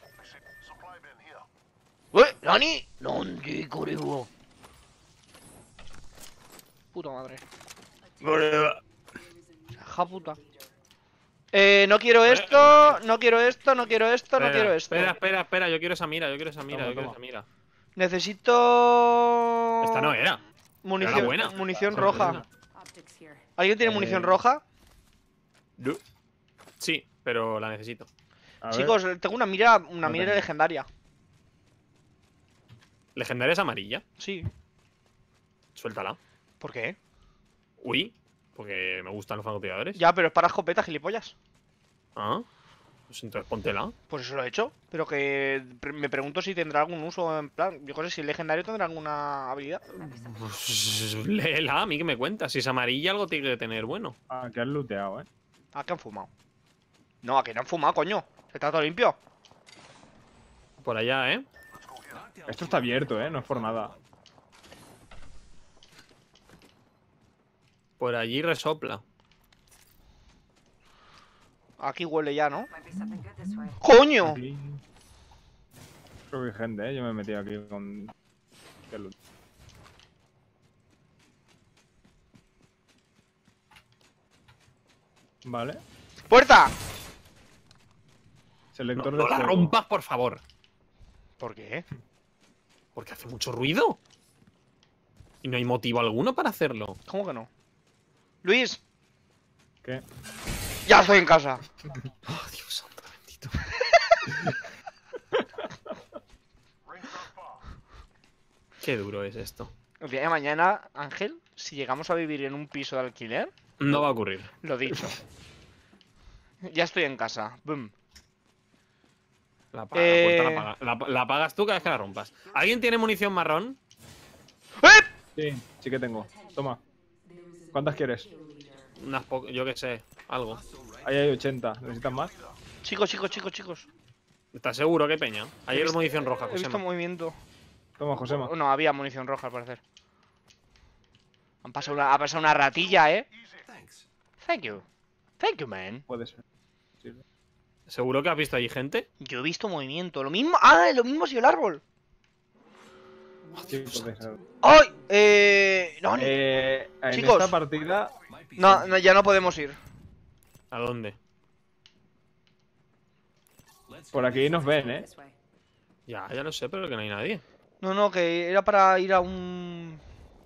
¡Eh! ¡Nani! ¡Nandi, corebo! Puta madre. Ja puta. Eh, no quiero esto, no quiero esto, no quiero esto, no Espera, quiero esto. Espera, espera, espera. Yo quiero esa mira, yo quiero esa mira, Toma, yo quiero toma. esa mira. Necesito... Esta no era. Munición, Era buena. munición Esa roja. buena. ¿Alguien tiene Eh, munición roja? No. Sí, pero la necesito. A ver. Chicos, tengo una mira, una No mira tengo. legendaria. Legendaria es amarilla. Sí. Suéltala. ¿Por qué? Uy, porque me gustan los francotiradores. Ya, pero es para escopeta, gilipollas. Ah, pues entonces póntela. Pues eso lo he hecho. Pero que pre- me pregunto si tendrá algún uso en plan. Yo creo que si el legendario tendrá alguna habilidad. Pues, léela, a mí que me cuentas. Si es amarilla, algo tiene que tener bueno. Ah, que has looteado, eh. ¿A qué han fumado? No, a que no han fumado, coño. Está todo limpio. Por allá, ¿eh? Esto está abierto, eh. No es por nada. Por allí resopla. Aquí huele ya, ¿no? ¡Coño! Aquí... Creo que hay gente, eh. Yo me he metido aquí con... que loot. Vale. ¡Puerta! Selector No, de no la fuego. rompas, por favor. ¿Por qué? Porque hace mucho ruido. Y no hay motivo alguno para hacerlo. ¿Cómo que no? Luis, ¿Qué? ya estoy en casa. Oh, Dios santo bendito. Qué duro es esto. El día de mañana, Ángel, si llegamos a vivir en un piso de alquiler, No va a ocurrir. lo dicho. Ya estoy en casa. Boom. La, apaga, Eh. la puerta la, apaga- la- la apagas tú cada vez que la rompas. ¿Alguien tiene munición marrón? ¡Eh! Sí, sí que tengo. Toma. ¿Cuántas quieres? Unas po- yo qué sé, algo. Ahí hay ochenta. ¿Necesitas más? Chicos, chicos, chicos, chicos. ¿Estás seguro que peña? Ahí He hay visto- munición roja, He visto Josema. movimiento. Toma, Josema. Oh, no, había munición roja al parecer. Han pasado una, ha pasado una ratilla, eh. Thank you. Thank you, man. Puede ser. Sí. ¿Seguro que has visto ahí gente? Yo he visto movimiento. Lo mismo. ¡Ah! Lo mismo ha sido el árbol. Sí, puede ser. ¡Ay! Eh. No, ni- Eh, en Chicos. esta partida... no, no, ya no podemos ir. ¿A dónde? Por aquí nos ven, eh. Ya, ya lo sé, pero que no hay nadie. No, no, que era para ir a un.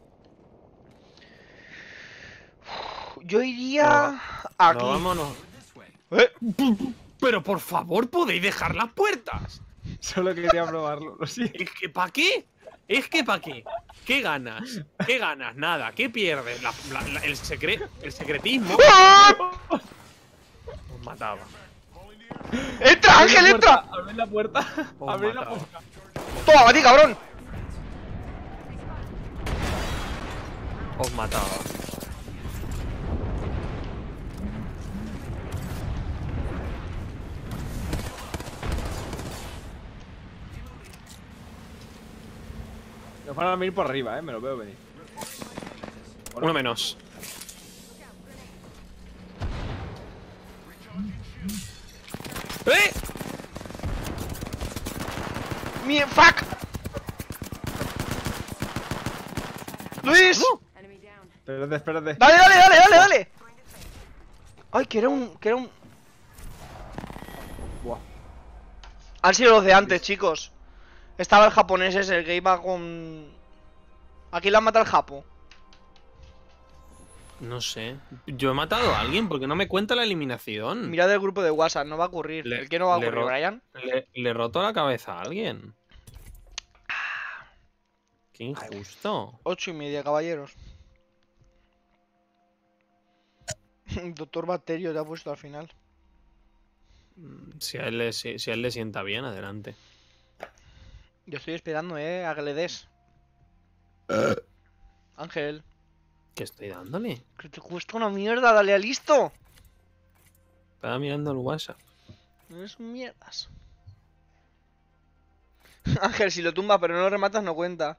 Yo iría aquí. No, vámonos. Eh, Pero por favor, podéis dejar las puertas. Solo quería probarlo, lo siento. Es que ¿para qué? Es que ¿para qué? ¿Qué ganas? ¿Qué ganas? Nada. ¿Qué pierdes? La- la- la- el, secre- el secretismo. Os mataba. ¡Entra, Ángel, entra! ¡Abrid la puerta! Os ¡Abrid la mataba. puerta! ¡Toma, a ti, cabrón! Os mataba. Nos van a venir por arriba, eh. Me lo veo venir. Uno menos. ¡Eh! ¡Mi fuck! ¡Luis! ¿Cómo? Espérate, espérate. ¡Dale, dale, dale, dale, dale! Ay, que era un. que era un. Buah. Han sido los de antes, chicos. Estaba el japonés ese, el que iba con. Aquí le han matado el japo. No sé. Yo he matado a alguien porque no me cuenta la eliminación. Mirad el grupo de WhatsApp, no va a ocurrir. Le- ¿El que no va a le ocurrir, ro- Brian? Le, le he roto la cabeza a alguien. Qué injusto. Ocho y media, caballeros. Doctor Bacterio te ha puesto al final. Si a él le, si, si a él le sienta bien, adelante. Yo estoy esperando, eh, a que le des. Ángel, ¿Qué estoy dándole? que te cuesta una mierda, dale a listo. Estaba mirando el WhatsApp. No es mierdas. Ángel, si lo tumba pero no lo rematas no cuenta.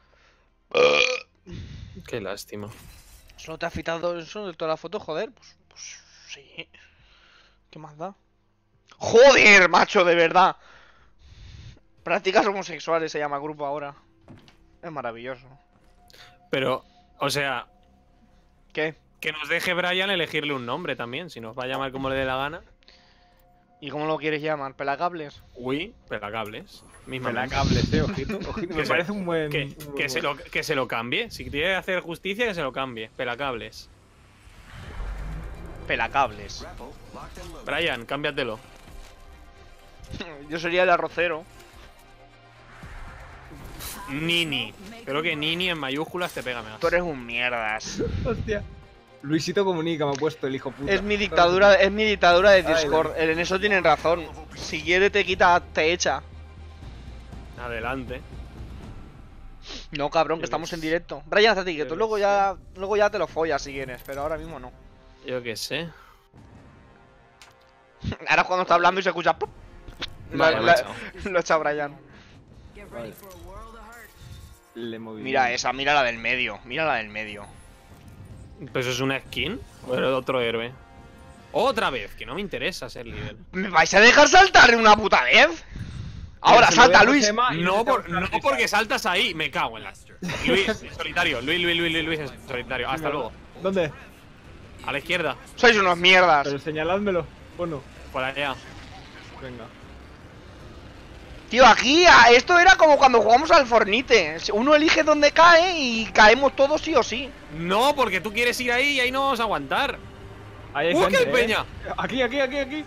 Qué lástima. Solo te has fitado eso de toda la foto, joder. Pues, pues sí. ¿Qué más da? ¡Joder, macho, de verdad! Prácticas homosexuales se llama el grupo ahora. Es maravilloso. Pero, o sea, ¿Qué? que nos deje Brian elegirle un nombre también. Si nos va a llamar como le dé la gana. ¿Y cómo lo quieres llamar? ¿Pelacables? Uy, pelacables. Misma Pelacables, eh, ojito. ojito. Me Que se- parece un buen. Que, un que, buen- se lo, que se lo cambie. Si quiere hacer justicia, que se lo cambie. Pelacables. Pelacables. Brian, cámbiatelo. Yo sería el arrocero. Nini. Creo que Nini en mayúsculas te pega más. Tú eres un mierdas. Hostia. Luisito Comunica me ha puesto el hijo puta. Es mi dictadura, es mi dictadura de Ay, Discord. En eso tienen razón. Si quiere te quita, te echa. Adelante. No, cabrón, que Yo estamos qué en sé. directo. Brian, estate Yo quieto. qué Luego ya, luego ya te lo follas si quieres, pero ahora mismo no. Yo qué sé. Ahora es cuando está hablando y se escucha. ¡pup! Vale, La- me la- he echado. lo echa Brian. Vale. Le moví. Mira esa, mira la del medio. Mira la del medio. ¿Pero eso es una skin? ¿O era otro héroe? Otra vez, que no me interesa ser líder. ¿Me vais a dejar saltar una puta vez? Ahora, Se lo salta, dejo a Luis. Chema y No, se por, te va a no buscar porque risa. saltas ahí, me cago en la. Luis, en solitario. Luis, Luis, Luis, Luis, Luis, en solitario. Hasta luego. ¿Dónde? A la izquierda. Sois unos mierdas. Pero señaládmelo. Bueno, Por allá. venga. Tío, aquí a- esto era como cuando jugamos al Fornite. Uno elige dónde cae y caemos todos sí o sí. No, porque tú quieres ir ahí y ahí no vamos a aguantar. Ahí hay ¡Uh, gente, qué ¿eh? peña! Aquí, aquí, aquí, aquí.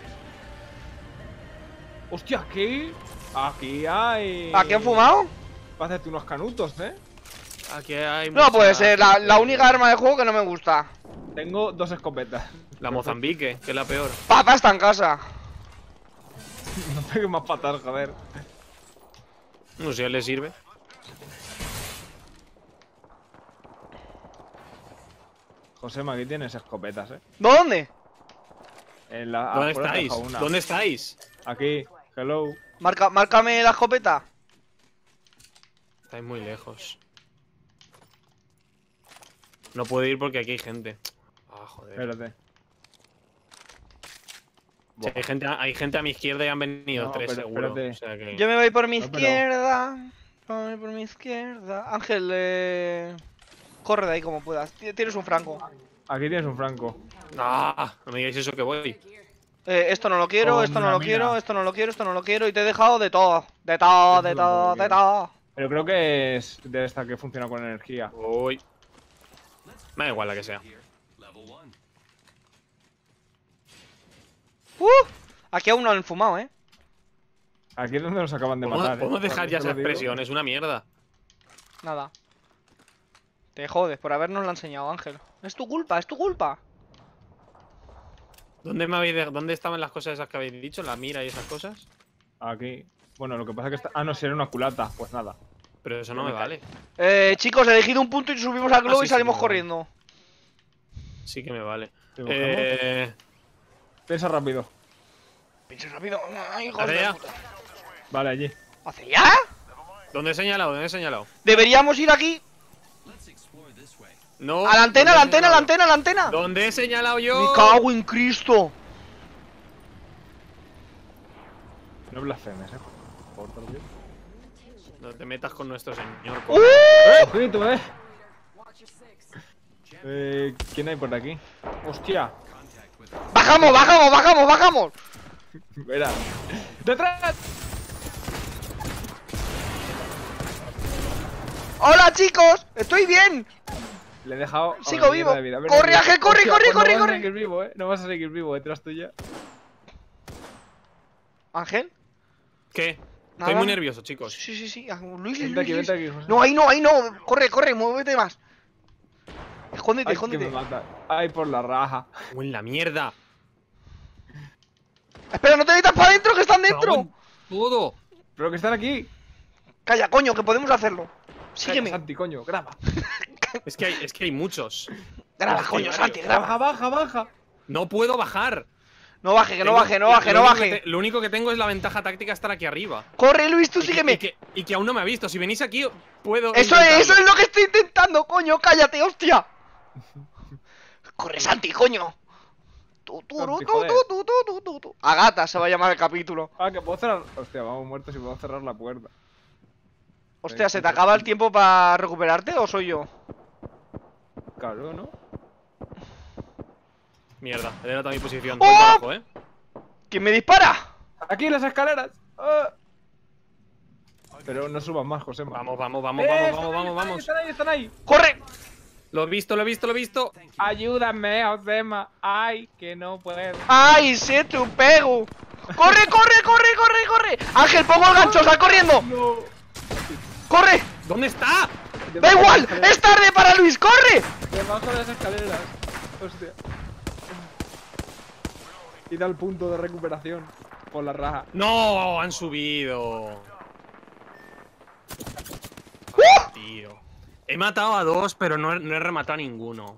Hostia, aquí. Aquí hay. ¿A qué han fumado? Va a hacerte unos canutos, eh. Aquí hay. No mucha- puede ser, la, la única arma de juego que no me gusta. Tengo dos escopetas. La Mozambique, que es la peor. Papá está en casa. No pegues más patadas, joder. No sé si a él le sirve. Josema, aquí tienes escopetas, eh. ¿Dónde? En la, ¿Dónde afuera te estáis? dejo una. ¿Dónde estáis? Aquí, hello. Marca, márcame la escopeta. Estáis muy lejos. No puedo ir porque aquí hay gente. Ah, joder. Espérate. Sí, hay, gente, hay gente a mi izquierda y han venido No, tres pero seguro. espérate. O sea que... Yo me voy por mi No, pero- izquierda. Voy por mi izquierda. Ángel, eh... corre de ahí como puedas. Ti- Tienes un franco. Aquí tienes un franco. Ah, no me digáis eso que voy. Eh, esto no lo quiero, Con esto no una lo mina. quiero, esto no lo quiero, esto no lo quiero. Y te he dejado de todo. De todo, de Eso es lo todo, que de quiero. todo. Pero creo que es de esta que funciona con energía. Voy. Me da igual la que sea. ¡Uh! Aquí aún no han fumado, ¿eh? Aquí es donde nos acaban de ¿Podemos, matar. podemos ¿eh? dejar ya Te esa lo digo. expresión? Es una mierda. Nada. Te jodes por habernos la enseñado, Ángel. Es tu culpa, es tu culpa. ¿Dónde, me habéis de- ¿Dónde estaban las cosas esas que habéis dicho? La mira y esas cosas. Aquí. Bueno, lo que pasa es que está. Ah, no, si era una culata. Pues nada. Pero eso no me vale. Eh, chicos, elegid un punto y subimos al globo sí, y salimos sí, corriendo. Sí que me vale. ¿Te cogemos? Eh, Piensa rápido. Pinche rápido. Ay, hijos ¿Hacia de allá? puta. Vale, allí. ¿Hacia allá? ¿Dónde he señalado? ¿Dónde he señalado? Deberíamos ir aquí. No. A la antena, a la antena, a la antena, a la antena. ¿Dónde he señalado yo? Me cago en Cristo. No blasfemes, eh. Por favor, tío. No te metas con nuestro señor. ¡Uh! Ojito, eh. Eh, ¿quién hay por aquí? ¡Hostia! Bajamos, bajamos, bajamos, bajamos. Verá. ¡Detrás! Hola, chicos. Estoy bien. Le he dejado. a Sigo una mierda vivo. de vida. Ven Corre, aquí. Ángel, corre, Hostia, corre, pues corre, No vas a corre. seguir vivo, eh. No vas a seguir vivo detrás tuya. Ángel. ¿Qué? Nada. Estoy muy nervioso, chicos. Sí, sí, sí. ah, Luis, Luis, Vente aquí, Luis. vente aquí, José. No, ahí no, ahí no. Corre, corre, muévete más. Escóndete, Ay, que escóndete. me mata. Ay, por la raja. ¡Oh, en la mierda! Espera, no te metas para adentro, que están ¡Cago dentro. en todo! Pero que están aquí. Calla, coño, que podemos hacerlo. Calla, Sígueme. Santi, coño, graba. Es que hay, es que hay muchos. Graba, Hostia, coño, Mario. Santi, graba. Baja, baja, baja. No puedo bajar. No baje, que no Tengo- baje, no lo- baje, lo no único que baje. te- lo único que tengo es la ventaja táctica estar aquí arriba. Corre, Luis, tú Y que- sígueme. Y que, y que aún no me ha visto. Si venís aquí, puedo. Eso es, intentarlo. eso es lo que estoy intentando, coño, cállate, hostia. Corre, Santi, coño. Tú, tú, tú, Santi, tú, joder. tú, tú, tú, tú, tú. Agata se va a llamar el capítulo. Ah, que puedo cerrar. Hostia, vamos muertos y puedo cerrar la puerta. Hostia, ¿se te acaba el tiempo para recuperarte o soy yo? Claro, ¿no? Mierda, he denotado mi posición. ¡Oh! Voy para abajo, eh. ¿Quién me dispara? Aquí en las escaleras. Ah. Pero no subas más, José. Vamos, vamos, vamos, Eh, vamos, están vamos, ahí, vamos, vamos. Están ahí, están ahí. ¡Corre! Lo he visto, lo he visto, lo he visto. Ayúdame, Josema. Ay, que no puedo. ¡Ay, se te pego! ¡Corre, corre, corre, corre, corre! Ángel, pongo el gancho, sal corriendo. No. ¡Corre! ¿Dónde está? ¡Da igual! ¡Es tarde para Luis! ¡Corre! Debajo de las escaleras. Hostia. Y da el punto de recuperación. Por la raja. No, han subido. ¡Uh! Tío. He matado a dos, pero no he, no he rematado a ninguno.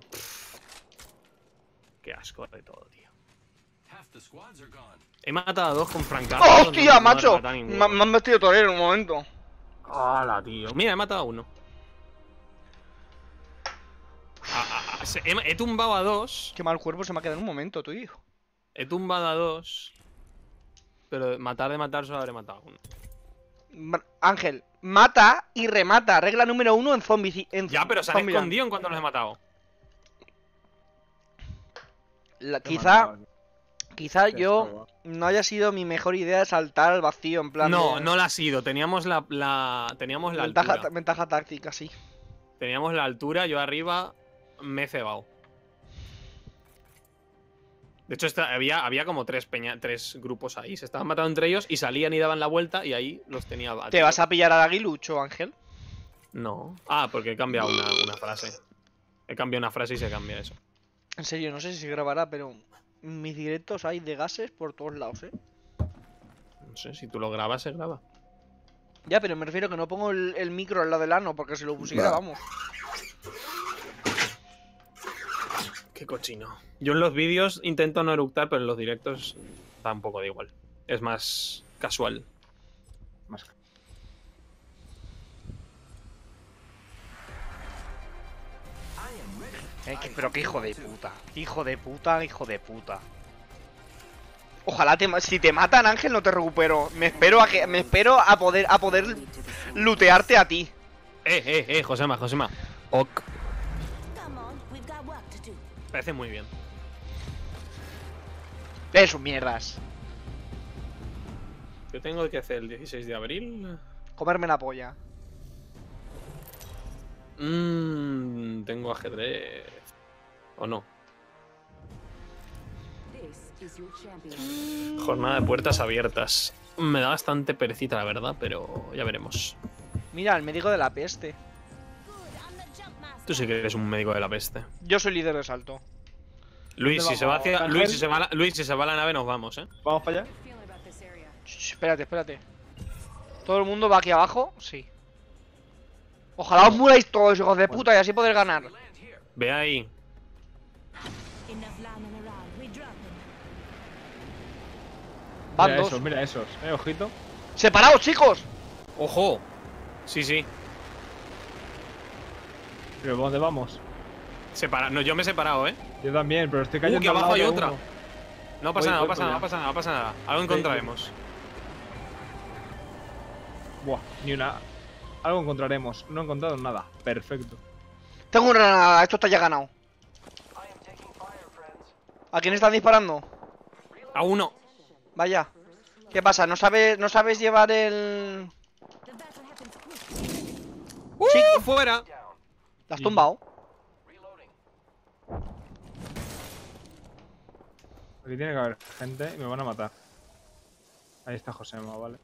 Qué asco de todo, tío. He matado a dos con francazo. ¡Hostia, macho! Me Me me han metido torero en un momento. ¡Hala, tío! Mira, he matado a uno. A- a- a- se- he, he tumbado a dos. Qué mal cuerpo se me ha quedado en un momento, tú, hijo. He tumbado a dos. Pero matar de matar solo habré matado a uno. Ma- Ángel, mata y remata. Regla número uno en zombies. En Ya, pero se han Zombieland. escondido en cuanto los he matado. La- Qué quizá, mal, quizá Qué yo asco, no haya sido mi mejor idea saltar al vacío en plan. No, de- no la ha sido. Teníamos la, la teníamos la ventaja, altura. ventaja táctica, sí. Teníamos la altura, yo arriba me he cebado. De hecho, esta- había, había como tres, peña, tres grupos ahí. Se estaban matando entre ellos y salían y daban la vuelta y ahí los tenía. a ¿Te tiro. vas a pillar al aguilucho, Ángel? No. Ah, porque he cambiado una, una frase. He cambiado una frase y se cambia eso. En serio, no sé si se grabará, pero en mis directos hay de gases por todos lados, ¿eh? No sé, si tú lo grabas, se graba. Ya, pero me refiero que no pongo el, el micro al lado del ano, porque si lo pusiera, vamos. Qué cochino. Yo en los vídeos intento no eructar, pero en los directos da un poco de igual. Es más casual. Más- Eh, que- pero qué hijo de puta. Hijo de puta, hijo de puta. Ojalá te, ma- si te matan, Ángel, no te recupero. Me espero a que me espero a poder a poder lootearte a ti. Eh, eh, eh, Josema, Josema. Ok. Come on, we've got work to do. Parece muy bien. Eso, mierdas. Yo tengo que hacer el dieciséis de abril. Comerme la polla. Mmm, tengo ajedrez. ¿O no? This is your champion. Jornada de puertas abiertas. Me da bastante perecita, la verdad, pero ya veremos. Mira, el médico de la peste. Good, I'm the jump master. Tú sí que eres un médico de la peste. Yo soy líder de salto. Luis, ¿Dónde si se va vamos, hacia. Ángel? Luis, si se va la... Luis, si se va a la nave, nos vamos, eh. Vamos para allá. Shh, espérate, espérate. ¿Todo el mundo va aquí abajo? Sí. Ojalá os muráis todos, hijos de puta, y así poder ganar. Ve ahí. Enough lambing around. We drop them. Van Mira dos. esos, mira esos. Eh, ojito. ¡Separaos, chicos! ¡Ojo! Sí, sí. Pero ¿dónde vamos? Separa... No, yo me he separado, eh. Yo también, pero estoy Uh, cayendo que al abajo lado hay de otra. uno. No pasa Voy- nada, voy no pasa para nada, no allá. pasa nada, no pasa nada. Algo encontraremos. Buah, ni una. Algo encontraremos. No he encontrado nada. Perfecto. Tengo una granada, esto está ya ganado. ¿A quién están disparando? A uno. Vaya. ¿Qué pasa? ¿No sabes, no sabes llevar el...? The battle happens quick. ¡Uh! ¡Fuera! ¿La has tumbado? Aquí tiene que haber gente y me van a matar. Ahí está Josema, vale.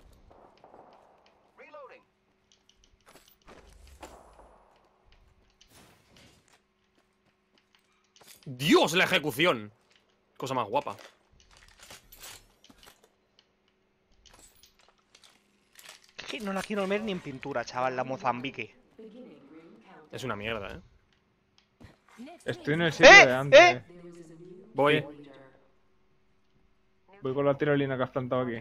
¡Dios, la ejecución! Cosa más guapa. Es que no la quiero ver ni en pintura, chaval, la Mozambique. Es una mierda, ¿eh? Estoy en el sitio ¡Eh! de antes. ¡Eh! Voy. ¿Qué? Voy con la tirolina que has plantado aquí.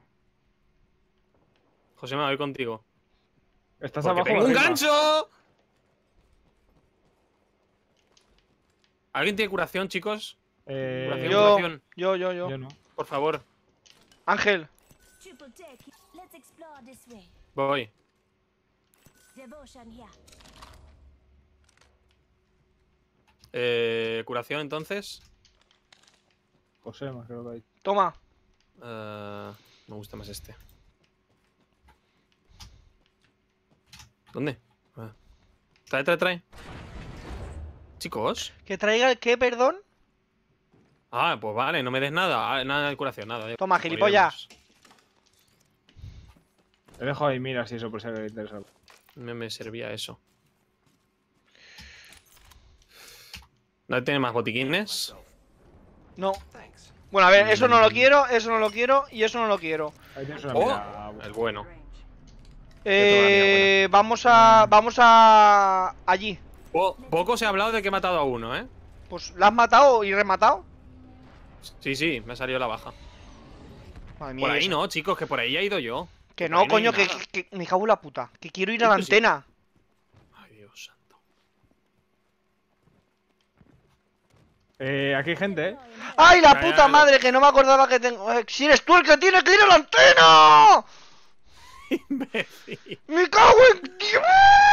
José, me voy contigo. ¿Estás Porque abajo? tengo o un arriba? gancho. ¿Alguien tiene curación, chicos? Eh, Curación, Yo, curación. yo, yo, yo. yo no. Por favor. Ángel, Triple take. Let's explore this way. Voy. Devotion here. Eh, curación, entonces. Josema, creo que hay. toma. Eh, me gusta más este. ¿Dónde? Ah. Trae, trae, trae. Chicos. Que traiga el qué, perdón. Ah, pues vale, no me des nada. Ah, nada de curación, nada. Toma, gilipollas. Te dejo ahí, mira, si eso por si alguien le interesa. Me, me servía eso. ¿No tiene más botiquines? No. Bueno, a ver, eso no lo quiero, eso no lo quiero y eso no lo quiero. Ahí tienes una Oh, mira. el bueno. Eh, vamos a. Vamos a. Allí. Po- poco se ha hablado de que he matado a uno, ¿eh? Pues la has matado y rematado. Sí, sí, me ha salido la baja. Madre mía. Por ahí eso. no, chicos, que por ahí he ido yo. Que Por no, ahí hay coño, que, nada. que, que me cago en la puta. Que quiero ir a la Esto sí. antena. Ay, Dios santo. Eh, aquí hay gente, eh. ¡Ay, la Ya, puta ya, madre! Que no me acordaba que tengo. Eh, si eres tú el que tiene que ir a la antena. Imbécil. ¡Me cago en Dios!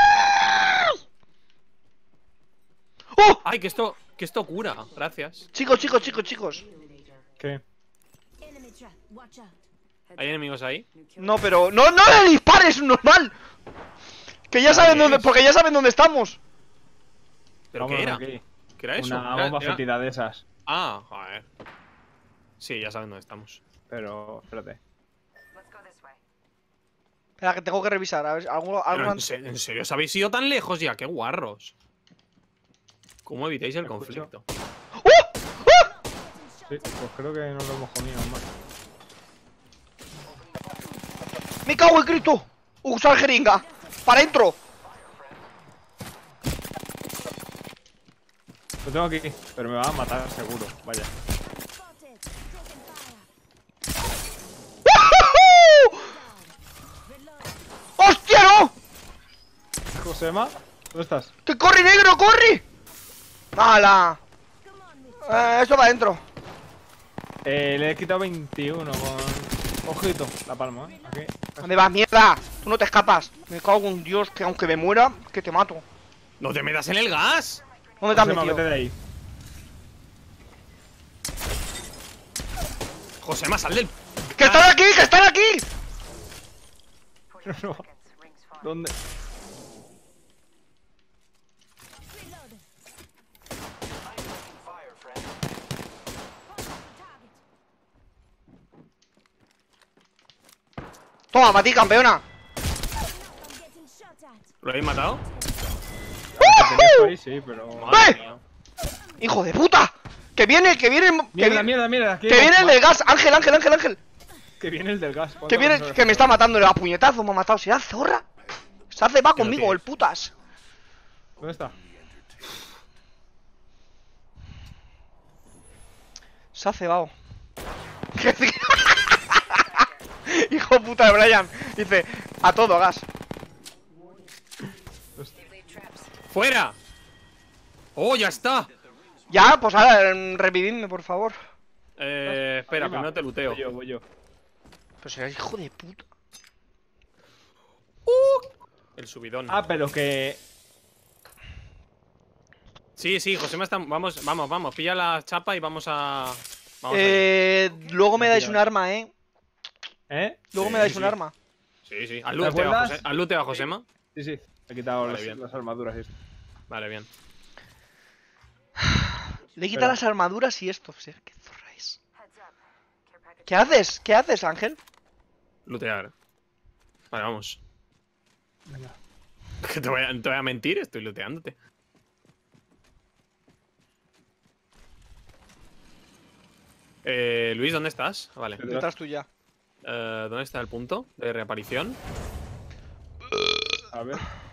¡Oh! Ay, que esto, que esto cura. Gracias. Chicos, chicos, chicos, chicos. ¿Qué? Enemy trap. Watch out. ¿Hay enemigos ahí? No, pero. ¡No, no le dispares! ¡Normal! Que ya Ah, saben ¿qué dónde. es? Porque ya saben dónde estamos. ¿Pero Vámonos qué era? aquí. ¿Qué era eso? Una Era- bomba era- fetida de esas. Ah, joder. Sí, ya saben dónde estamos. Pero, espérate. Espera, que tengo que revisar. A ver, ¿alguno, Pero alguna- ¿en, se- ¿En serio os habéis ido tan lejos ya? ¡Qué guarros! ¿Cómo evitáis el Escucho. conflicto? Sí, pues creo que no lo hemos comido más. ¡Me cago en Cristo! ¡Usar jeringa! ¡Para adentro! Lo tengo aquí, pero me va a matar seguro. Vaya. Spotted. Taking fire. Reload. ¡Hostia, no! Josema, ¿dónde estás? ¡Que corre, negro, corre! ¡Mala! Come on, Mitch. Eh, esto va adentro. Eh, le he quitado veintiuno con... Ojito, la palma, ¿eh? Aquí. ¿Dónde vas, mierda? Tú no te escapas. Me cago en Dios, que aunque me muera, que te mato. ¡No te metas en el gas! ¿Dónde te has Josema, metido? vete de ahí. Josema, sal del. ¡Que están aquí, que están aquí! No. ¿Dónde? Reload. Toma, matí, campeona. I'm getting shot at. ¿Lo habéis matado? Que tenías tú ahí, sí, pero... Madre ¡Eh! mía. ¡Hijo de puta! ¡Que viene, que viene! Que, Mierda, vi- mierda, mierda. aquí que hay viene el más. del gas! ¡Ángel, Ángel, Ángel, Ángel! Que viene el del gas. Que viene, que me está matando a puñetazo, me ha matado. ¿Se hace zorra? Se hace, va ¿Qué lo conmigo, tienes? el putas. ¿Dónde está? Se ha cebado. Hijo puta de Brian. Dice, a todo gas. ¡Fuera! ¡Oh, ya está! Ya, pues ahora, mm, revividme, por favor. Eh, espera, Arriba. primero te luteo. Voy yo, voy yo. Pues será hijo de puta. El subidón. Ah, pero que... Sí, sí, Josema está. Vamos, vamos, vamos. Pilla la chapa y vamos a. Vamos allí. Eh, luego me dais un arma, eh. ¿Eh? Luego Sí, me dais sí. un arma. Sí, sí. Al ¿Te luteo a, acuerdas? José- al luteo a Josema. Sí, sí. He quitado Vale, las, bien. las armaduras y esto. Vale, bien. Le quita Espera. las armaduras y esto. O sea, qué zorra es. ¿Qué haces? ¿Qué haces, Ángel? Lootear. Vale, vamos. Venga. Que te voy a, te voy a mentir, estoy looteándote. Eh, Luis, ¿dónde estás? Vale. Detrás tuya. Eh, ¿Dónde está el punto de reaparición? A ver.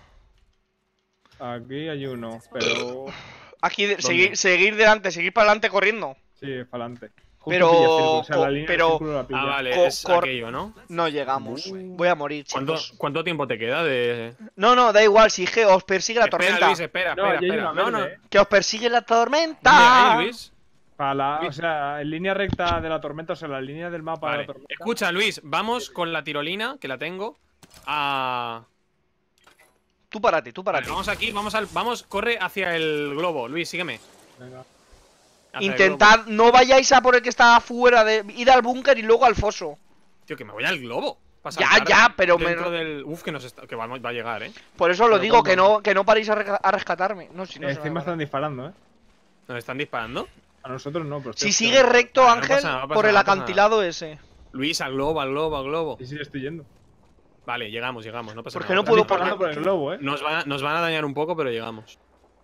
Aquí hay uno, pero... Aquí, de- seguir, seguir delante, seguir para adelante corriendo. Sí, es para adelante. Justo Pero- pilla círculo, o sea, la co- línea del pero- círculo la pilla. Ah, vale, Co- es cor- aquello, ¿no? No llegamos. Voy a morir, ¿Cuánto, chicos. ¿Cuánto tiempo te queda de...? No, no, da igual, si G os persigue la Espera, tormenta. Luis, espera, No, espera, ya hay espera. una No, no. verde, eh. Que os persigue la tormenta. Mira, ahí, Luis. Para la, o Luis. sea, en línea recta de la tormenta, o sea, la línea del mapa de Vale. la tormenta. Escucha, Luis, vamos con la tirolina, que la tengo, a... Tú párate, tú Vale, párate. vamos aquí, vamos al... Vamos, corre hacia el globo. Luis, sígueme. Venga. Hacia el Intentad, no vayáis a por el que está afuera de. Id al búnker y luego al foso. globo. Tío, que me voy al globo. Pa' Ya, saltar ya, pero me- dentro del... Uf, que nos está... que va, va a llegar, ¿eh? Por eso lo Pero digo, ¿cómo? que no, que no paréis a, re- a rescatarme. No, si no se me Encima va a están disparando, ¿eh? ¿Nos están disparando? A nosotros no, pero... Si estoy- sigue recto, Vale, no Ángel, pasa nada, no pasa por el nada, no pasa acantilado ese. Luis, al globo, al globo, al globo. Sí, sí, estoy yendo. Vale, llegamos, llegamos, no pasa Porque nada. no puedo Están disparando poner- por el globo, ¿eh? Nos van, a, nos van a dañar un poco, pero llegamos.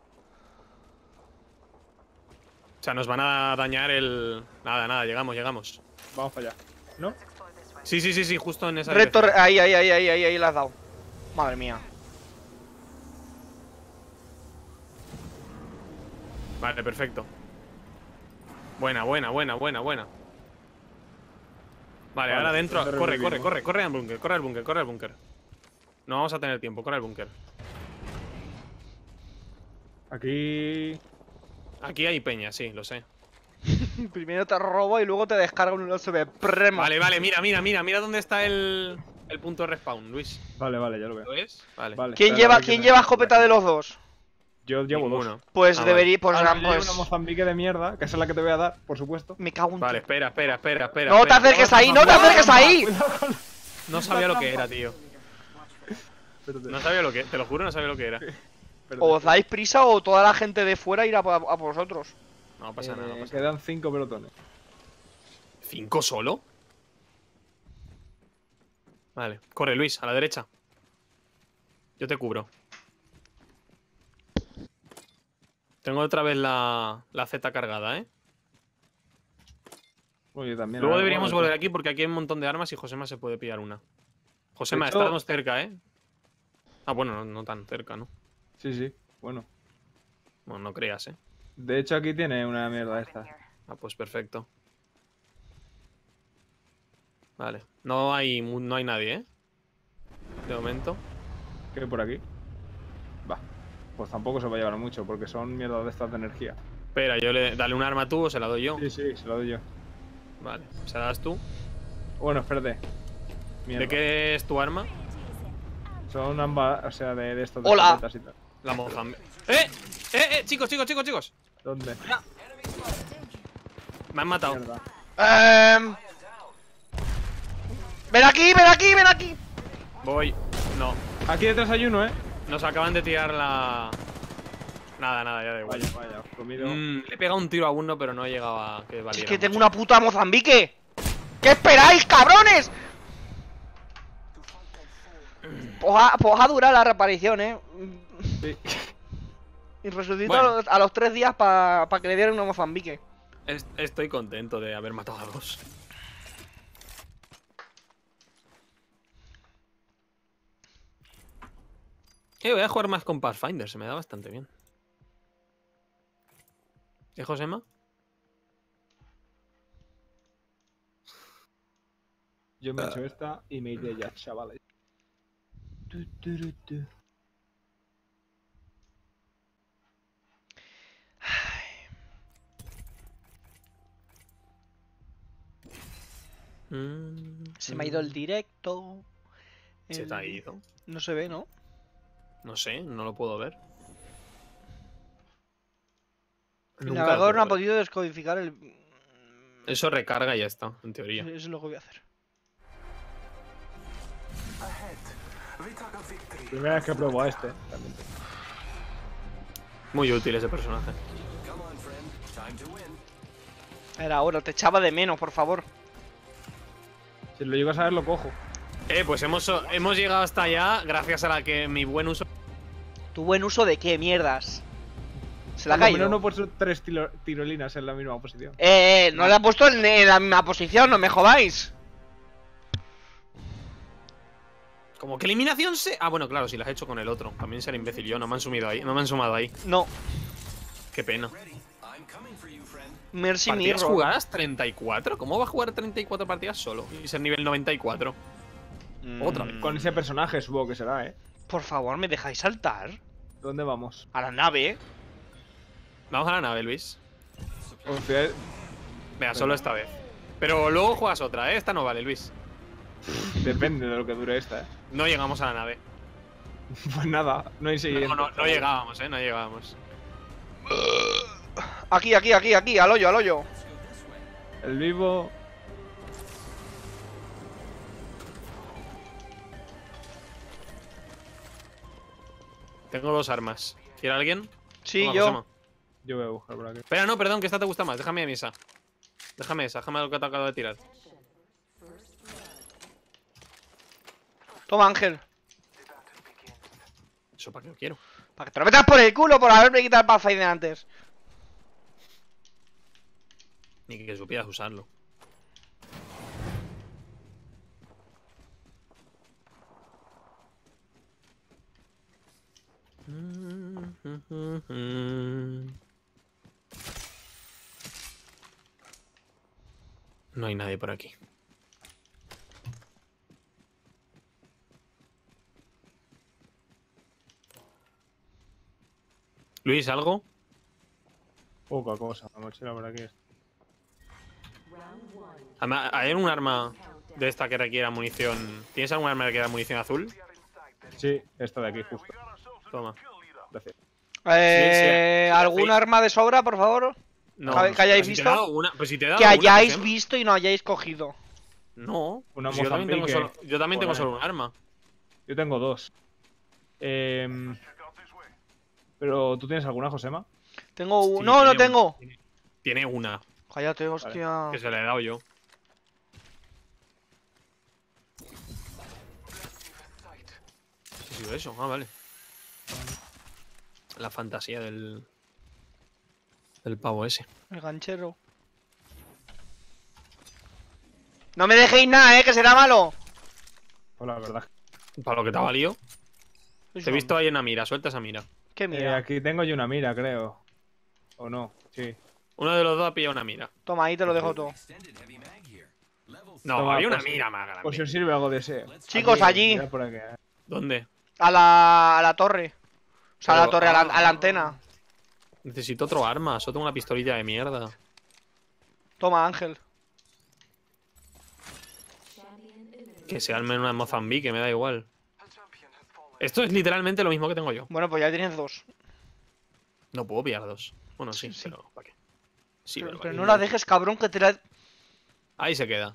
O sea, nos van a dañar el... Nada, nada, llegamos, llegamos. Vamos para allá. ¿No? Sí, sí, sí, sí, justo en esa Recto, dirección. ahí, ahí, ahí, ahí, ahí, ahí, le has dado. Madre mía. Vale, perfecto. Buena, buena, buena, buena, buena. Vale, Vale, ahora dentro. ¿dónde Corre, corre, revivimos? corre, corre al búnker, corre al búnker, corre al búnker. No vamos a tener tiempo, corre al búnker. Aquí... Aquí hay peña, sí, lo sé. Primero te robo y luego te descarga un U S B. Prema. Vale, vale, mira, mira, mira, mira dónde está el, el punto de respawn, Luis. Vale, vale, ya lo veo. ¿Lo ves? Vale. Vale. ¿Quién espera, lleva, a ver quién quién lleva es. escopeta de los dos? Yo llevo dos. Ninguno. Pues Ah, debería, pues, Ah, ah, yo llevo pues una Mozambique de mierda, que esa es la que te voy a dar, por supuesto. me cago en Vale, tu- espera, espera, espera, espera. No te espera. acerques ahí, no te acerques ahí. No sabía lo que era, tío. Espérate, No sabía lo que, te lo juro, no sabía lo que era. espérate. O os dais prisa o toda la gente de fuera irá a, por- a por vosotros. No pasa nada, no Eh, pasa nada. quedan cinco pelotones. ¿Cinco solo? Vale, corre Luis, a la derecha. Yo te cubro. Tengo otra vez la, la Z cargada, ¿eh? Oye, también. Luego a ver, deberíamos bueno, volver aquí porque aquí hay un montón de armas y Josema se puede pillar una. Josema, De hecho- estamos cerca, ¿eh? Ah, bueno, no, no tan cerca, ¿no? Sí, sí, bueno. Bueno, no creas, ¿eh? De hecho, aquí tiene una mierda esta. Ah, pues perfecto. Vale. No hay, mu- no hay nadie, ¿eh? De momento. ¿Qué hay por aquí? Va. Pues tampoco se va a llevar mucho, porque son mierdas de estas de energía. Espera, yo le... Dale un arma tú o se la doy yo. Sí, sí, se lo doy yo. Vale. ¿Se la das tú? Bueno, espérate. Mierda. ¿De qué es tu arma? Son ambas, o sea, de, de estos de Hola. escopetas y tal. La Mozambique. ¡Eh! ¡Eh, eh! Chicos, chicos, chicos, chicos. ¿Dónde? Me han matado. Mierda. Em, ven aquí, ven aquí, ven aquí. Voy. No. Aquí detrás hay uno, ¿eh? Nos acaban de tirar la... Nada, nada, ya da igual. Vaya, vaya, comido. Mm, le he pegado un tiro a uno, pero no llegaba a que Es valiera que tengo mucho. una puta Mozambique. ¿Qué esperáis, cabrones? Pues ha, pues ha durado la reaparición, eh. Sí. Y resucito Bueno. a, los, a los tres días para que le dieran una Mozambique. Es- Estoy contento de haber matado a dos. Eh, voy a jugar más con Pathfinder, se me da bastante bien. ¿Eh, Josema? Yo me he hecho esta y me iré ya, chavales. Tu, tu, tu, tu. Mm, Se me ha ido el directo. Se El- te ha ido. No se ve, ¿no? No sé, no lo puedo ver. El Nunca lo navegador no ha puedo ver. podido descodificar el... Eso recarga y ya está, en teoría. Eso es lo que voy a hacer. Primera vez que pruebo a este. También. Muy útil ese personaje. Era ahora, te echaba de menos, por favor. Si lo llegas a ver, lo cojo. Eh, pues hemos, hemos llegado hasta allá gracias a la que mi buen uso. ¿Tu buen uso de qué mierdas? Se la ha Por lo caído. menos no he puesto tres tiro- tirolinas en la misma posición. Eh, eh, no la he puesto en, en la misma posición, no me jodáis. Como que eliminación se. Ah, bueno, claro, si la has hecho con el otro. También será imbécil yo, no me han sumido ahí. No me han sumado ahí. No. Qué pena. Mercy ¿Partidas Mirror. jugadas treinta y cuatro? ¿Cómo va a jugar treinta y cuatro partidas solo? Y ser nivel noventa y cuatro. Mm, Otra vez. Con ese personaje supongo que será, ¿eh? Por favor, ¿me dejáis saltar? ¿Dónde vamos? A la nave. Vamos a la nave, Luis. Hostia, Venga, solo esta vez. Pero luego juegas otra, ¿eh? Esta no vale, Luis. depende de lo que dure esta, ¿eh? No llegamos a la nave. Pues nada, no hay siguiente. No, no, no llegábamos, ¿eh? No llegábamos. Aquí, aquí, aquí, aquí, al hoyo, al hoyo. El vivo. Tengo dos armas. ¿Quiere alguien? Sí, Toma, yo. Josema. Yo voy a buscar por aquí. Espera, no, perdón, que esta te gusta más. Déjame a mí esa. Déjame esa, déjame lo que te acabo de tirar. Toma, Ángel. ¿Eso para qué lo quiero? Para que te lo metas por el culo por haberme quitado el Pathfinder antes. Ni que supieras usarlo. No hay nadie por aquí. Luis, ¿algo? Poca cosa, la mochila por aquí. Además, ¿hay un arma de esta que requiera munición? ¿Tienes algún arma que requiera munición azul? Sí, esta de aquí, justo. Toma. Gracias. Eh, sí, sí. ¿Algún Sí. arma de sobra, por favor? No, Que- no, que hayáis si te he visto. dado una- pues si te he dado Que una, hayáis Josema. visto y no hayáis cogido. No, Una pues yo también tengo Mozambique. solo, yo también tengo Joder. solo un arma. Yo tengo dos. Em, Pero, ¿tú tienes alguna, Josema? Tengo un... Sí, no, no tiene tengo. una, Tiene una, Cállate, hostia. que se la he dado yo. ¿Qué ha sido eso? Ah, vale. La fantasía del... Del pavo ese. El ganchero. No me dejéis nada, eh, que será malo. Pues la verdad. Para lo que te ha valido. Sois Te he un- visto ahí en la mira, suelta esa mira. ¿Qué Eh, mira? aquí tengo yo una mira, creo. ¿O no? Sí. Uno de los dos ha pillado una mira. Toma, ahí te lo dejo todo. No, Toma, había una pues- mira más grande. Pues si os sirve algo de ese. Chicos, allí. Mirad por aquí, eh. ¿Dónde? A la, a la torre. O sea, a la Pero- torre, a la, ah. a la antena. Necesito otro arma, solo tengo una pistolilla de mierda. Toma, Ángel. Que sea al menos una de Mozambique, me da igual. Esto es literalmente lo mismo que tengo yo. Bueno, pues ya tienes dos. No puedo pillar dos. Bueno, sí, Sí, sí. pero ¿para qué? Sí, pero pero, pero ¿para no qué? la dejes, cabrón, que te la... Ahí se queda.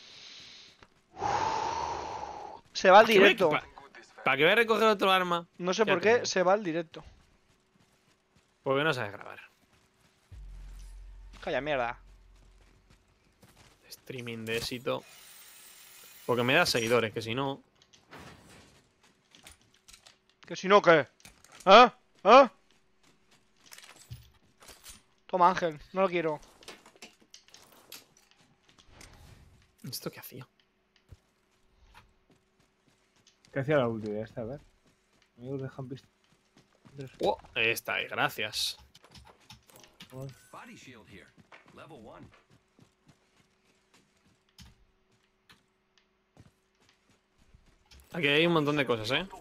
Se va al ¿Para qué voy- directo. ¿Para, para qué voy a recoger otro arma? No sé Ya por qué, tengo. se va al directo. Porque no sabes grabar. Calla, mierda. Streaming de éxito. Porque me da seguidores, que si no. Que si no, ¿qué? ¿Ah? ¿Ah? Toma, Ángel, no lo quiero. ¿Esto qué hacía? ¿Qué hacía la última de esta? A ver. Amigos dejan visto. Oh, esta es, gracias. Body shield here. Level one. Aquí hay un montón de cosas, ¿eh?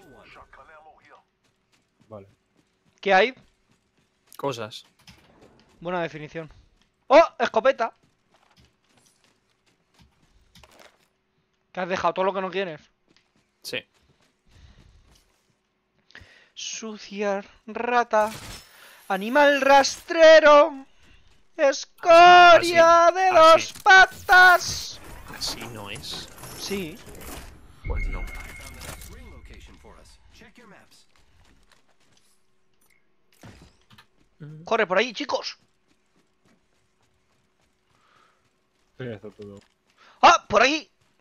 Vale. ¿Qué hay? Cosas. Buena definición. ¡Oh! ¡Escopeta! ¿Te has dejado todo lo que no quieres? Sí. Sucia rata. Animal rastrero. Escoria Así, de así. dos patas. Así no es. Sí. Pues no. Ring location for us. Check your maps. Corre por ahí, chicos. Sí, esto todo. ¡Ah! Por ahí.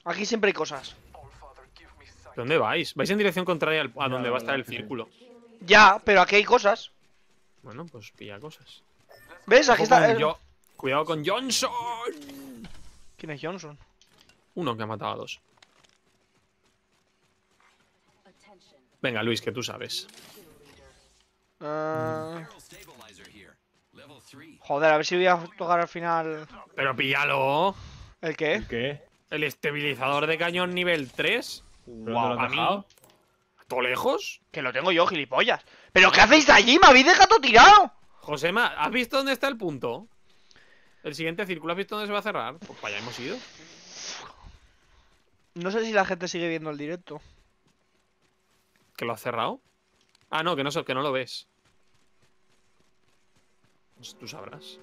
Aquí siempre hay cosas. ¿Dónde vais? Vais en dirección contraria al- a donde va a estar el sí. círculo. Ya, pero aquí hay cosas. Bueno, pues pilla cosas. ¿Ves? Aquí Ojo está. con eh, yo- Cuidado con Johnson. ¿Quién es Johnson? Uno que ha matado a dos. Venga, Luis, que tú sabes. Ah, Barrel stabilizer here. Level three. joder, a ver si voy a tocar al final. Pero píllalo. ¿El qué? ¿El qué? El estabilizador de cañón nivel tres. ¿Pero dónde Guau, lo has a mí. dejado? ¿Todo lejos? Que lo tengo yo, gilipollas. ¿Pero qué hacéis allí? ¿Me habéis dejado tirado? Josema, ¿has visto dónde está el punto? El siguiente círculo, ¿has visto dónde se va a cerrar? Pues para allá hemos ido. No sé si la gente sigue viendo el directo. ¿Que lo has cerrado? Ah, no, que no, so- que no lo ves. Pues tú sabrás.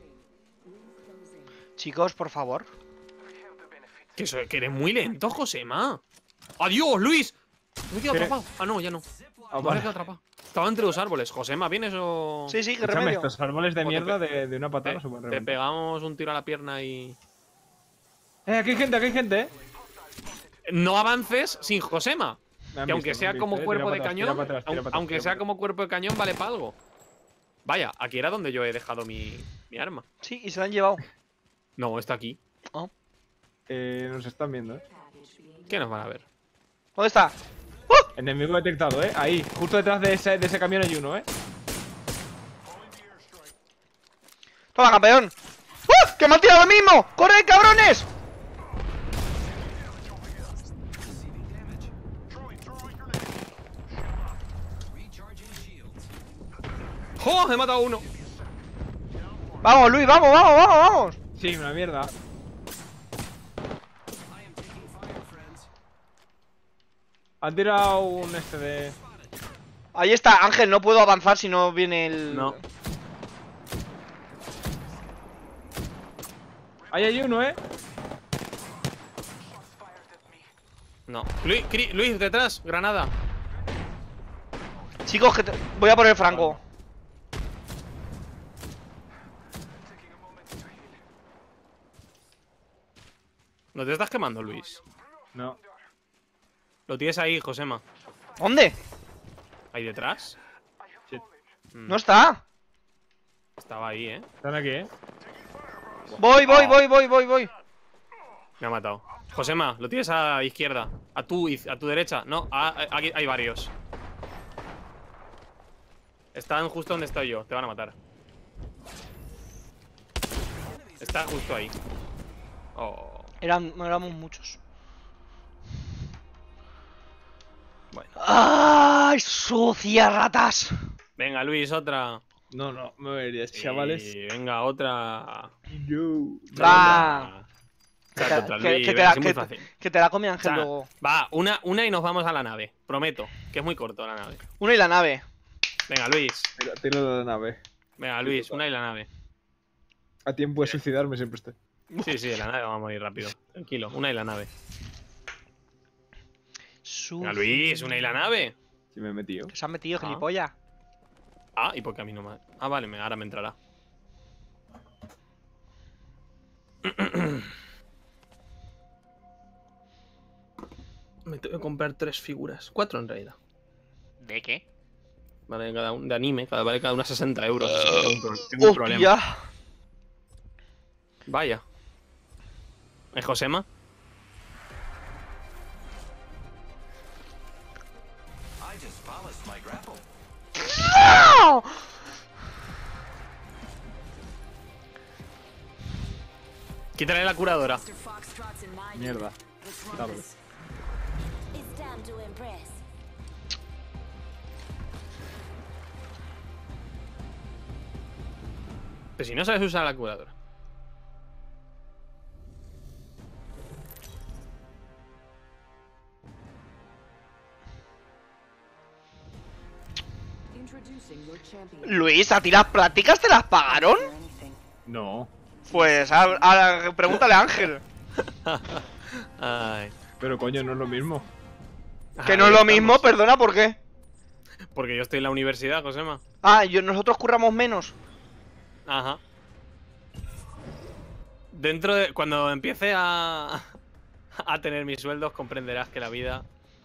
Chicos, por favor. Que, soy- que eres muy lento, Josema. ¡Adiós, Luis! Me he quedado ¿Qué? atrapado. Ah, no, ya no. Ah, Me he vale. quedado atrapado. Estaba entre dos árboles. Josema, ¿vienes o...? Sí, sí, qué Escúchame, remedio. estos árboles de O te mierda pe- de, de una patada Te, no se pueden te reventar. pegamos un tiro a la pierna y... Eh, aquí hay gente, aquí hay gente, eh. No avances sin Josema. Me han Que aunque visto, me sea han como visto, eh. cuerpo Tira de para atrás, tira cañón, para atrás, tira aun- para atrás, aunque tira sea para como cuerpo de cañón, vale para algo. Vaya, aquí era donde yo he dejado mi, mi arma. Sí, y se lo han llevado. No, está aquí. atrás. Eh, nos están viendo, eh. ¿Qué nos van a ver? ¿Dónde está? Enemigo detectado, eh. Ahí, justo detrás de ese, de ese camión hay uno, eh. ¡Toma, campeón! ¡Uh! ¡Que me han tirado lo mismo! ¡Corre, cabrones! Receiving damage. Recharging shields. ¡Jo! He matado a uno. Vamos, Luis, vamos, vamos, vamos, vamos. Sí, una mierda. I am taking fire, friends. Han tirado un este de. Ahí está, Ángel, no puedo avanzar si no viene el... No. Ahí hay uno, eh. No. Luis, Cri- Luis, detrás. Granada. Chicos, que te- voy a poner franco. ¿No te estás quemando, Luis? No. Lo tienes ahí, Josema. ¿Dónde? ¿Ahí detrás? Shit. Mm, No está. Estaba ahí, ¿eh? Están aquí, eh. Voy, voy, voy, voy, voy, voy. Me ha matado. Josema, lo tienes a izquierda. A tu, iz- a tu derecha. No, a- a- aquí hay varios. Están justo donde estoy yo. Te van a matar. Está justo ahí. Oh. Eran, éramos muchos. Bueno. ¡Ay, sucias ratas! Venga, Luis, otra. No, no, me verías, Sí, chavales. venga, otra. Yo. Va. Que Otra, te, otra, que- Luis, que te venga, la, sí, muy que- fácil. que te la come Ángel O sea, luego. va, una, una y nos vamos a la nave. Prometo, que es muy corto la nave. Una y la nave. Venga, Luis. Tira, tira de la nave. Venga, Luis, una y la nave. A tiempo de suicidarme siempre estoy. Sí, sí, la nave vamos a morir rápido. Tranquilo, una y la nave. Venga, Luis, una y la nave. Si me he metido. Que se han metido, Ah. gilipollas. Ah, ¿y por qué a mí no me.? Ah, vale, me- ahora me entrará. Me tengo que comprar tres figuras. Cuatro en realidad. ¿De qué? Vale, cada un, de anime, cada, vale cada una sesenta euros. así que tengo un, pro- tengo un problema. ¡Hostia! Vaya. ¿Es Josema? I just polished my grapple. ¡No! Quítale la curadora. Mierda. Dame. It's time to impress. Pero si no sabes usar la curadora. Luis, ¿a ti las prácticas te las pagaron? No. Pues a- a- pregúntale a Ángel. Ay. Pero coño, no es lo mismo. Que Ahí no es lo estamos. mismo, perdona, ¿por qué? Porque yo estoy en la universidad, Josema. Ah, yo, nosotros curramos menos. Ajá. Dentro de. Cuando empiece a. a tener mis sueldos, comprenderás que la vida...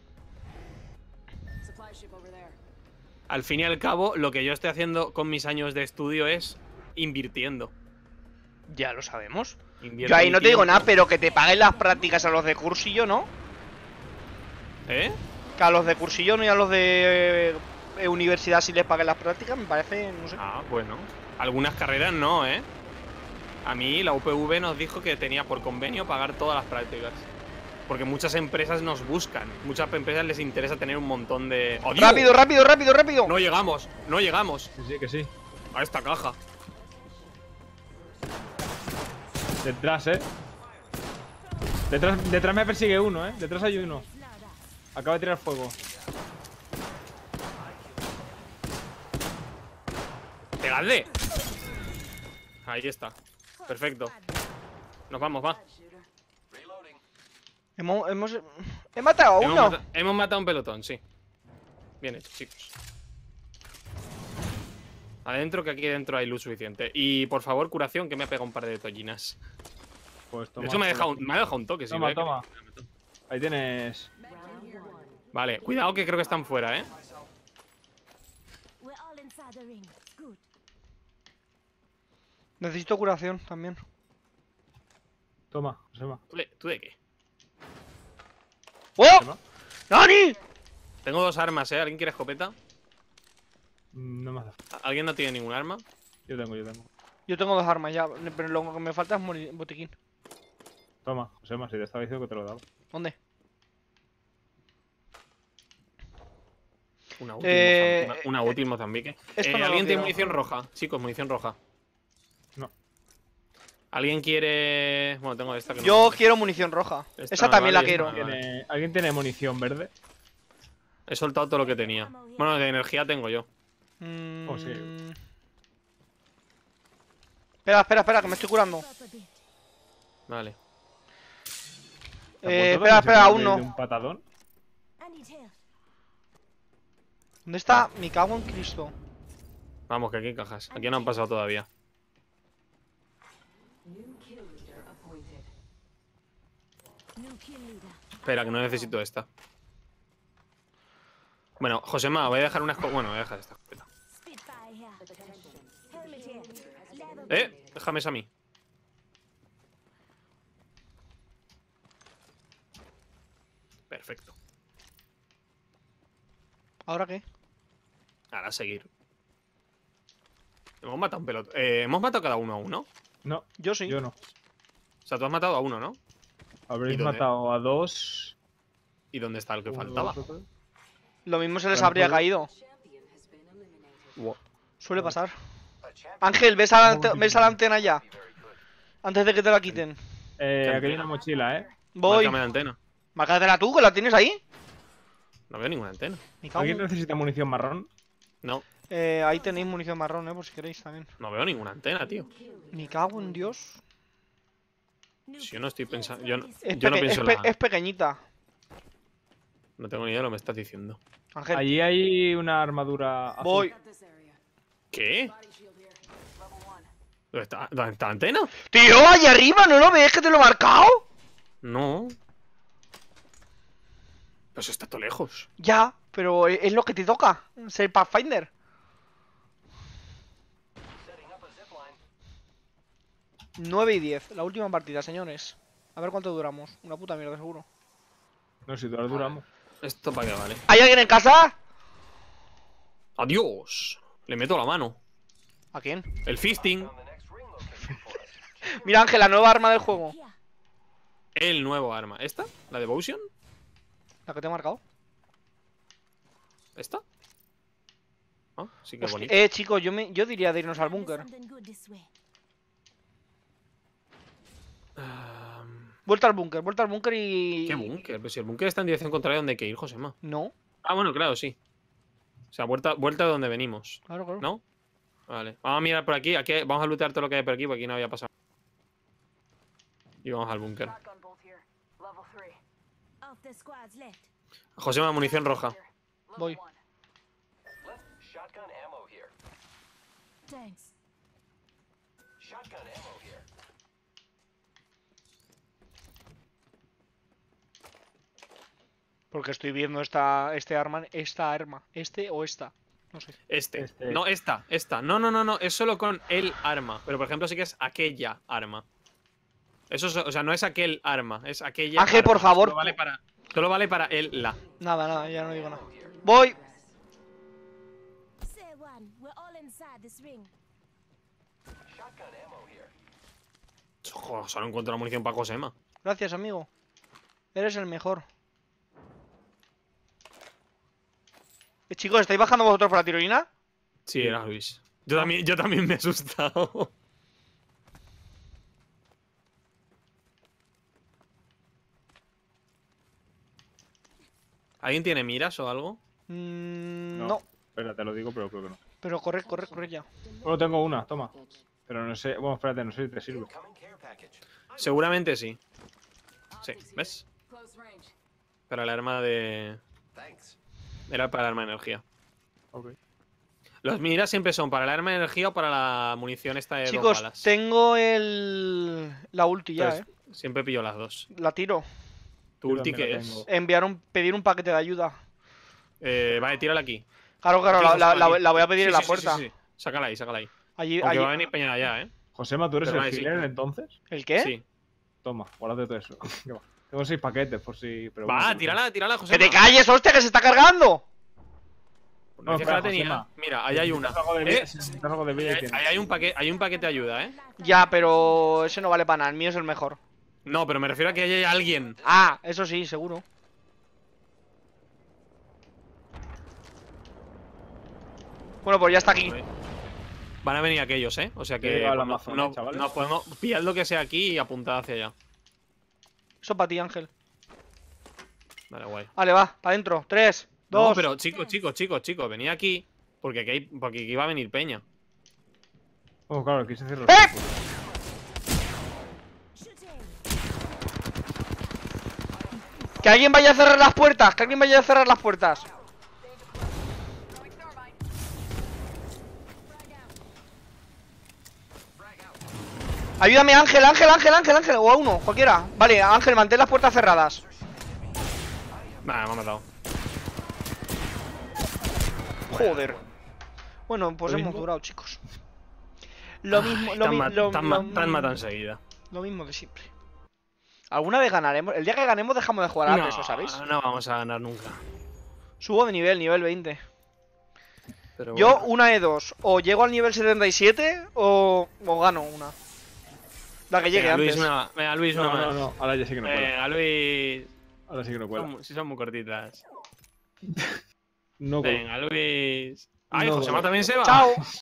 Al fin y al cabo, lo que yo estoy haciendo con mis años de estudio es invirtiendo. Ya lo sabemos. Invierto Yo ahí mi no te digo tiempo. nada, pero que te paguen las prácticas a los de cursillo, ¿no? ¿Eh? Que a los de cursillo no y a los de eh, universidad si les paguen las prácticas, me parece, no sé. Ah, bueno. Algunas carreras no, ¿eh? A mí la U P V nos dijo que tenía por convenio pagar todas las prácticas. Porque muchas empresas nos buscan. Muchas empresas les interesa tener un montón de... ¡Oh, Dios! ¡Rápido, rápido, rápido, rápido! No llegamos, no llegamos Sí, sí, que sí. a esta caja. Detrás, eh. Detrás, detrás me persigue uno, eh. Detrás hay uno. Acaba de tirar fuego. ¡Pegadle! Ahí está. Perfecto. Nos vamos, va. Reloading. Hemos, hemos... He matado a Hemos, uno. mata- hemos matado a un pelotón, sí. Bien hecho, chicos. Adentro, que aquí dentro hay luz suficiente. Y por favor, curación, que me ha pegado un par de tollinas. Pues toma. De hecho, me ha dejado un, me ha dejado un toque, sí. Toma, ve que- toma. Ahí tienes. Vale, cuidado que creo que están fuera, ¿eh? We're all inside the ring. Good. Necesito curación también. Toma, Josema. ¿Tú de, tú de qué? ¡Oh! Josema. ¡Nani! Tengo dos armas, ¿eh? ¿Alguien quiere escopeta? Mm, No me hace falta. ¿Alguien no tiene ningún arma? Yo tengo, yo tengo. Yo tengo dos armas ya, pero lo que me falta es mori- botiquín. Toma, Josema, si te estaba diciendo que te lo daba. ¿Dónde? Una útil, Eh, Mozambique. Una útil Mozambique. esto Eh, no lo ¿Alguien tiene quiero. munición roja? Chicos, munición roja. No. ¿Alguien quiere...? Bueno, tengo esta que no- Yo quiero munición roja. Esta Esa me también vale, la quiero. esta me vale. ¿Tiene- ¿Alguien tiene munición verde? He soltado todo lo que tenía. Bueno, de energía tengo yo. Mm. Oh, sí. Espera, espera, espera, que me estoy curando. Up a bit. Vale. ¿Te has Eh, vuelto espera, de espera, aún de- no. de un patadón? I need help. ¿Dónde está? Me cago en Cristo. Vamos, que aquí hay cajas. Aquí no han pasado todavía. New kill leader. Espera, que no necesito esta. Bueno, Josema, voy a dejar una escopeta. Bueno, voy a dejar esta escopeta. Spitfire here. Helmet here. Level Eh, déjame esa a mí. Perfecto. ¿Ahora qué? Ahora a seguir. Hemos matado un pelotón. Eh, hemos matado cada uno a uno. No, Yo sí. yo no. O sea, tú has matado a uno, ¿no? Habréis ¿Y dónde? matado a dos. ¿Y dónde está el que uno, faltaba? dos, tres. Lo mismo se les Bueno, habría pues- caído. Wow. Suele pasar. Ángel, ves a la, ante- ves a la antena ya. Antes de que te la quiten. Eh, aquí hay una mochila, eh. Voy. Márcame la antena. Márcatela tú, que la tienes ahí. No veo ninguna antena. Me cago ¿Alguien en- necesita munición marrón? No, Eh, ahí tenéis munición marrón, eh, por si queréis también. no veo ninguna antena, tío. Me cago en Dios. Si yo no estoy pensando. Yo no, Es, yo no peque- pienso es en pe- la- es pequeñita. No tengo ni idea de lo que me estás diciendo. Ángel. Allí hay una armadura azul. Voy. ¿Qué? ¿Dónde está, ¿Dónde está la antena? ¡Tío, allá arriba! ¿No lo ves que te lo he marcado? No. Pues está todo lejos. Ya, pero e- es lo que te toca. Ser Pathfinder. nueve y diez. La última partida, señores. A ver cuánto duramos. Una puta mierda, seguro. No, si todas duramos. ¿Esto para qué vale? ¿Hay alguien en casa? ¡Adiós! Le meto la mano. ¿A quién? El fisting. Mira, Ángel, la nueva arma del juego. here. El nuevo arma. ¿Esta? ¿La Devotion? La que te he marcado. ¿Esta? Ah, sí que Hostia, bonito. eh, chicos, yo, me, yo diría de irnos al búnker. Something good this way. Ah, Vuelta al búnker, vuelta al búnker y... ¿Qué búnker? Pues si el búnker está en dirección contraria a donde hay que ir, Josema. No, Ah, bueno, claro, sí. O sea, vuelta, vuelta de donde venimos. claro, claro. ¿No? Vale. Vamos a mirar por aquí. aquí. Vamos a lootear todo lo que hay por aquí, porque aquí no había pasado. Y vamos al búnker. Of the squads left. Josema, munición roja. Voy. Shotgun ammo here. Thanks. Shotgun ammo here. Porque estoy viendo esta, este arma, esta arma, este o esta. No sé. Este. Este. No, esta, esta. No, no, no, no. Es solo con el arma. Pero por ejemplo, sí que es aquella arma. Eso es, o sea, no es aquel arma, es aquella. Ángel, arma. por favor. Solo vale para, solo vale para el la. Nada, nada, ya no digo nada. Voy. Say one, we're all inside this ring. Joder, solo encuentro la munición para Josema. Gracias, amigo. Eres el mejor. Eh, chicos, ¿estáis bajando vosotros por la tirolina? Sí, era Luis. Yo también, yo también me he asustado. ¿Alguien tiene miras o algo? Mm, No. no. Espera, te lo digo, pero creo que no. Pero corre, corre, corre ya. Solo tengo una, toma. Pero no sé. Bueno, espérate, no sé si te sirve. Incoming care package. Seguramente sí. Sí, ¿ves? Para el arma de... Thanks. Era para el arma de energía. Ok. Los miras siempre son para el arma de energía o para la munición esta de dos Chicos, balas. tengo el... La ulti ya, Entonces, eh. siempre pillo las dos. La tiro. ¿Tu Yo ulti también qué la es? tengo. Enviar un... Pedir un paquete de ayuda. Eh, vale, tírala aquí. Claro, claro, Aquí, la, José, la- la- aquí. la voy a pedir Sí, en la sí, sí, puerta. sí, sí. Sácala ahí, sácala ahí. Allí, Porque allí- va a venir Peña de allá, ¿eh? Josema, ¿tú eres Pero el vale, sí. healer entonces? ¿El qué? Sí. Toma, guárdate todo eso. ¿Qué va? Tengo seis paquetes por si. Pero Va, bueno, tírala, tírala, José. ¡Que te calles, hostia, que se está cargando! No, decías que la tenía. Josema. Mira, ahí hay una. Si necesitas algo de vida, ¿Eh? si necesitas algo de vida, Ahí, tienes. ahí hay un paquete, hay un paquete de ayuda, ¿eh? Ya, pero ese no vale para nada, el mío es el mejor. No, pero me refiero a que haya alguien. Ah, eso sí, seguro. Bueno, pues ya está aquí. Van a venir aquellos, ¿eh? O sea Yo que llevo a la no, Amazon, no, ¿eh, chavales? no podemos pillar lo que sea aquí y apuntar hacia allá. Eso para ti, Ángel. Vale, guay. Vale, va, para adentro. Tres, dos. No, pero chicos, chicos, chicos, chicos, venid aquí. Porque aquí, hay, porque aquí va a venir Peña. Oh, claro, quise hacerlo. ¡Eh! Shooting. Que alguien vaya a cerrar las puertas, que alguien vaya a cerrar las puertas. Ayúdame, Ángel, Ángel, Ángel, Ángel, Ángel, o a uno, cualquiera. Vale, Ángel, mantén las puertas cerradas. Nada, me ha matado. Joder. Bueno, pues ¿Lo hemos mismo? durado, chicos. Lo mismo, lo, Tan mi- ma- lo- tan lo- ma- tan mata enseguida. lo mismo de siempre. ¿Alguna vez ganaremos? El día que ganemos dejamos de jugar a No, eso, ¿sabéis? no vamos a ganar nunca. Subo de nivel, nivel veinte. Pero Yo, bueno. una de dos. O llego al nivel setenta y siete o, o gano una. La que llegue Venga, antes. Luis, una, venga, Luis, una No, más. no, no. Ahora ya sé que no cuela. Venga, Luis. Ahora sí que no cuela. Son, sí son muy cortitas. No cuela. Venga, Luis. Ay, No, Josema no. también se va. Chao.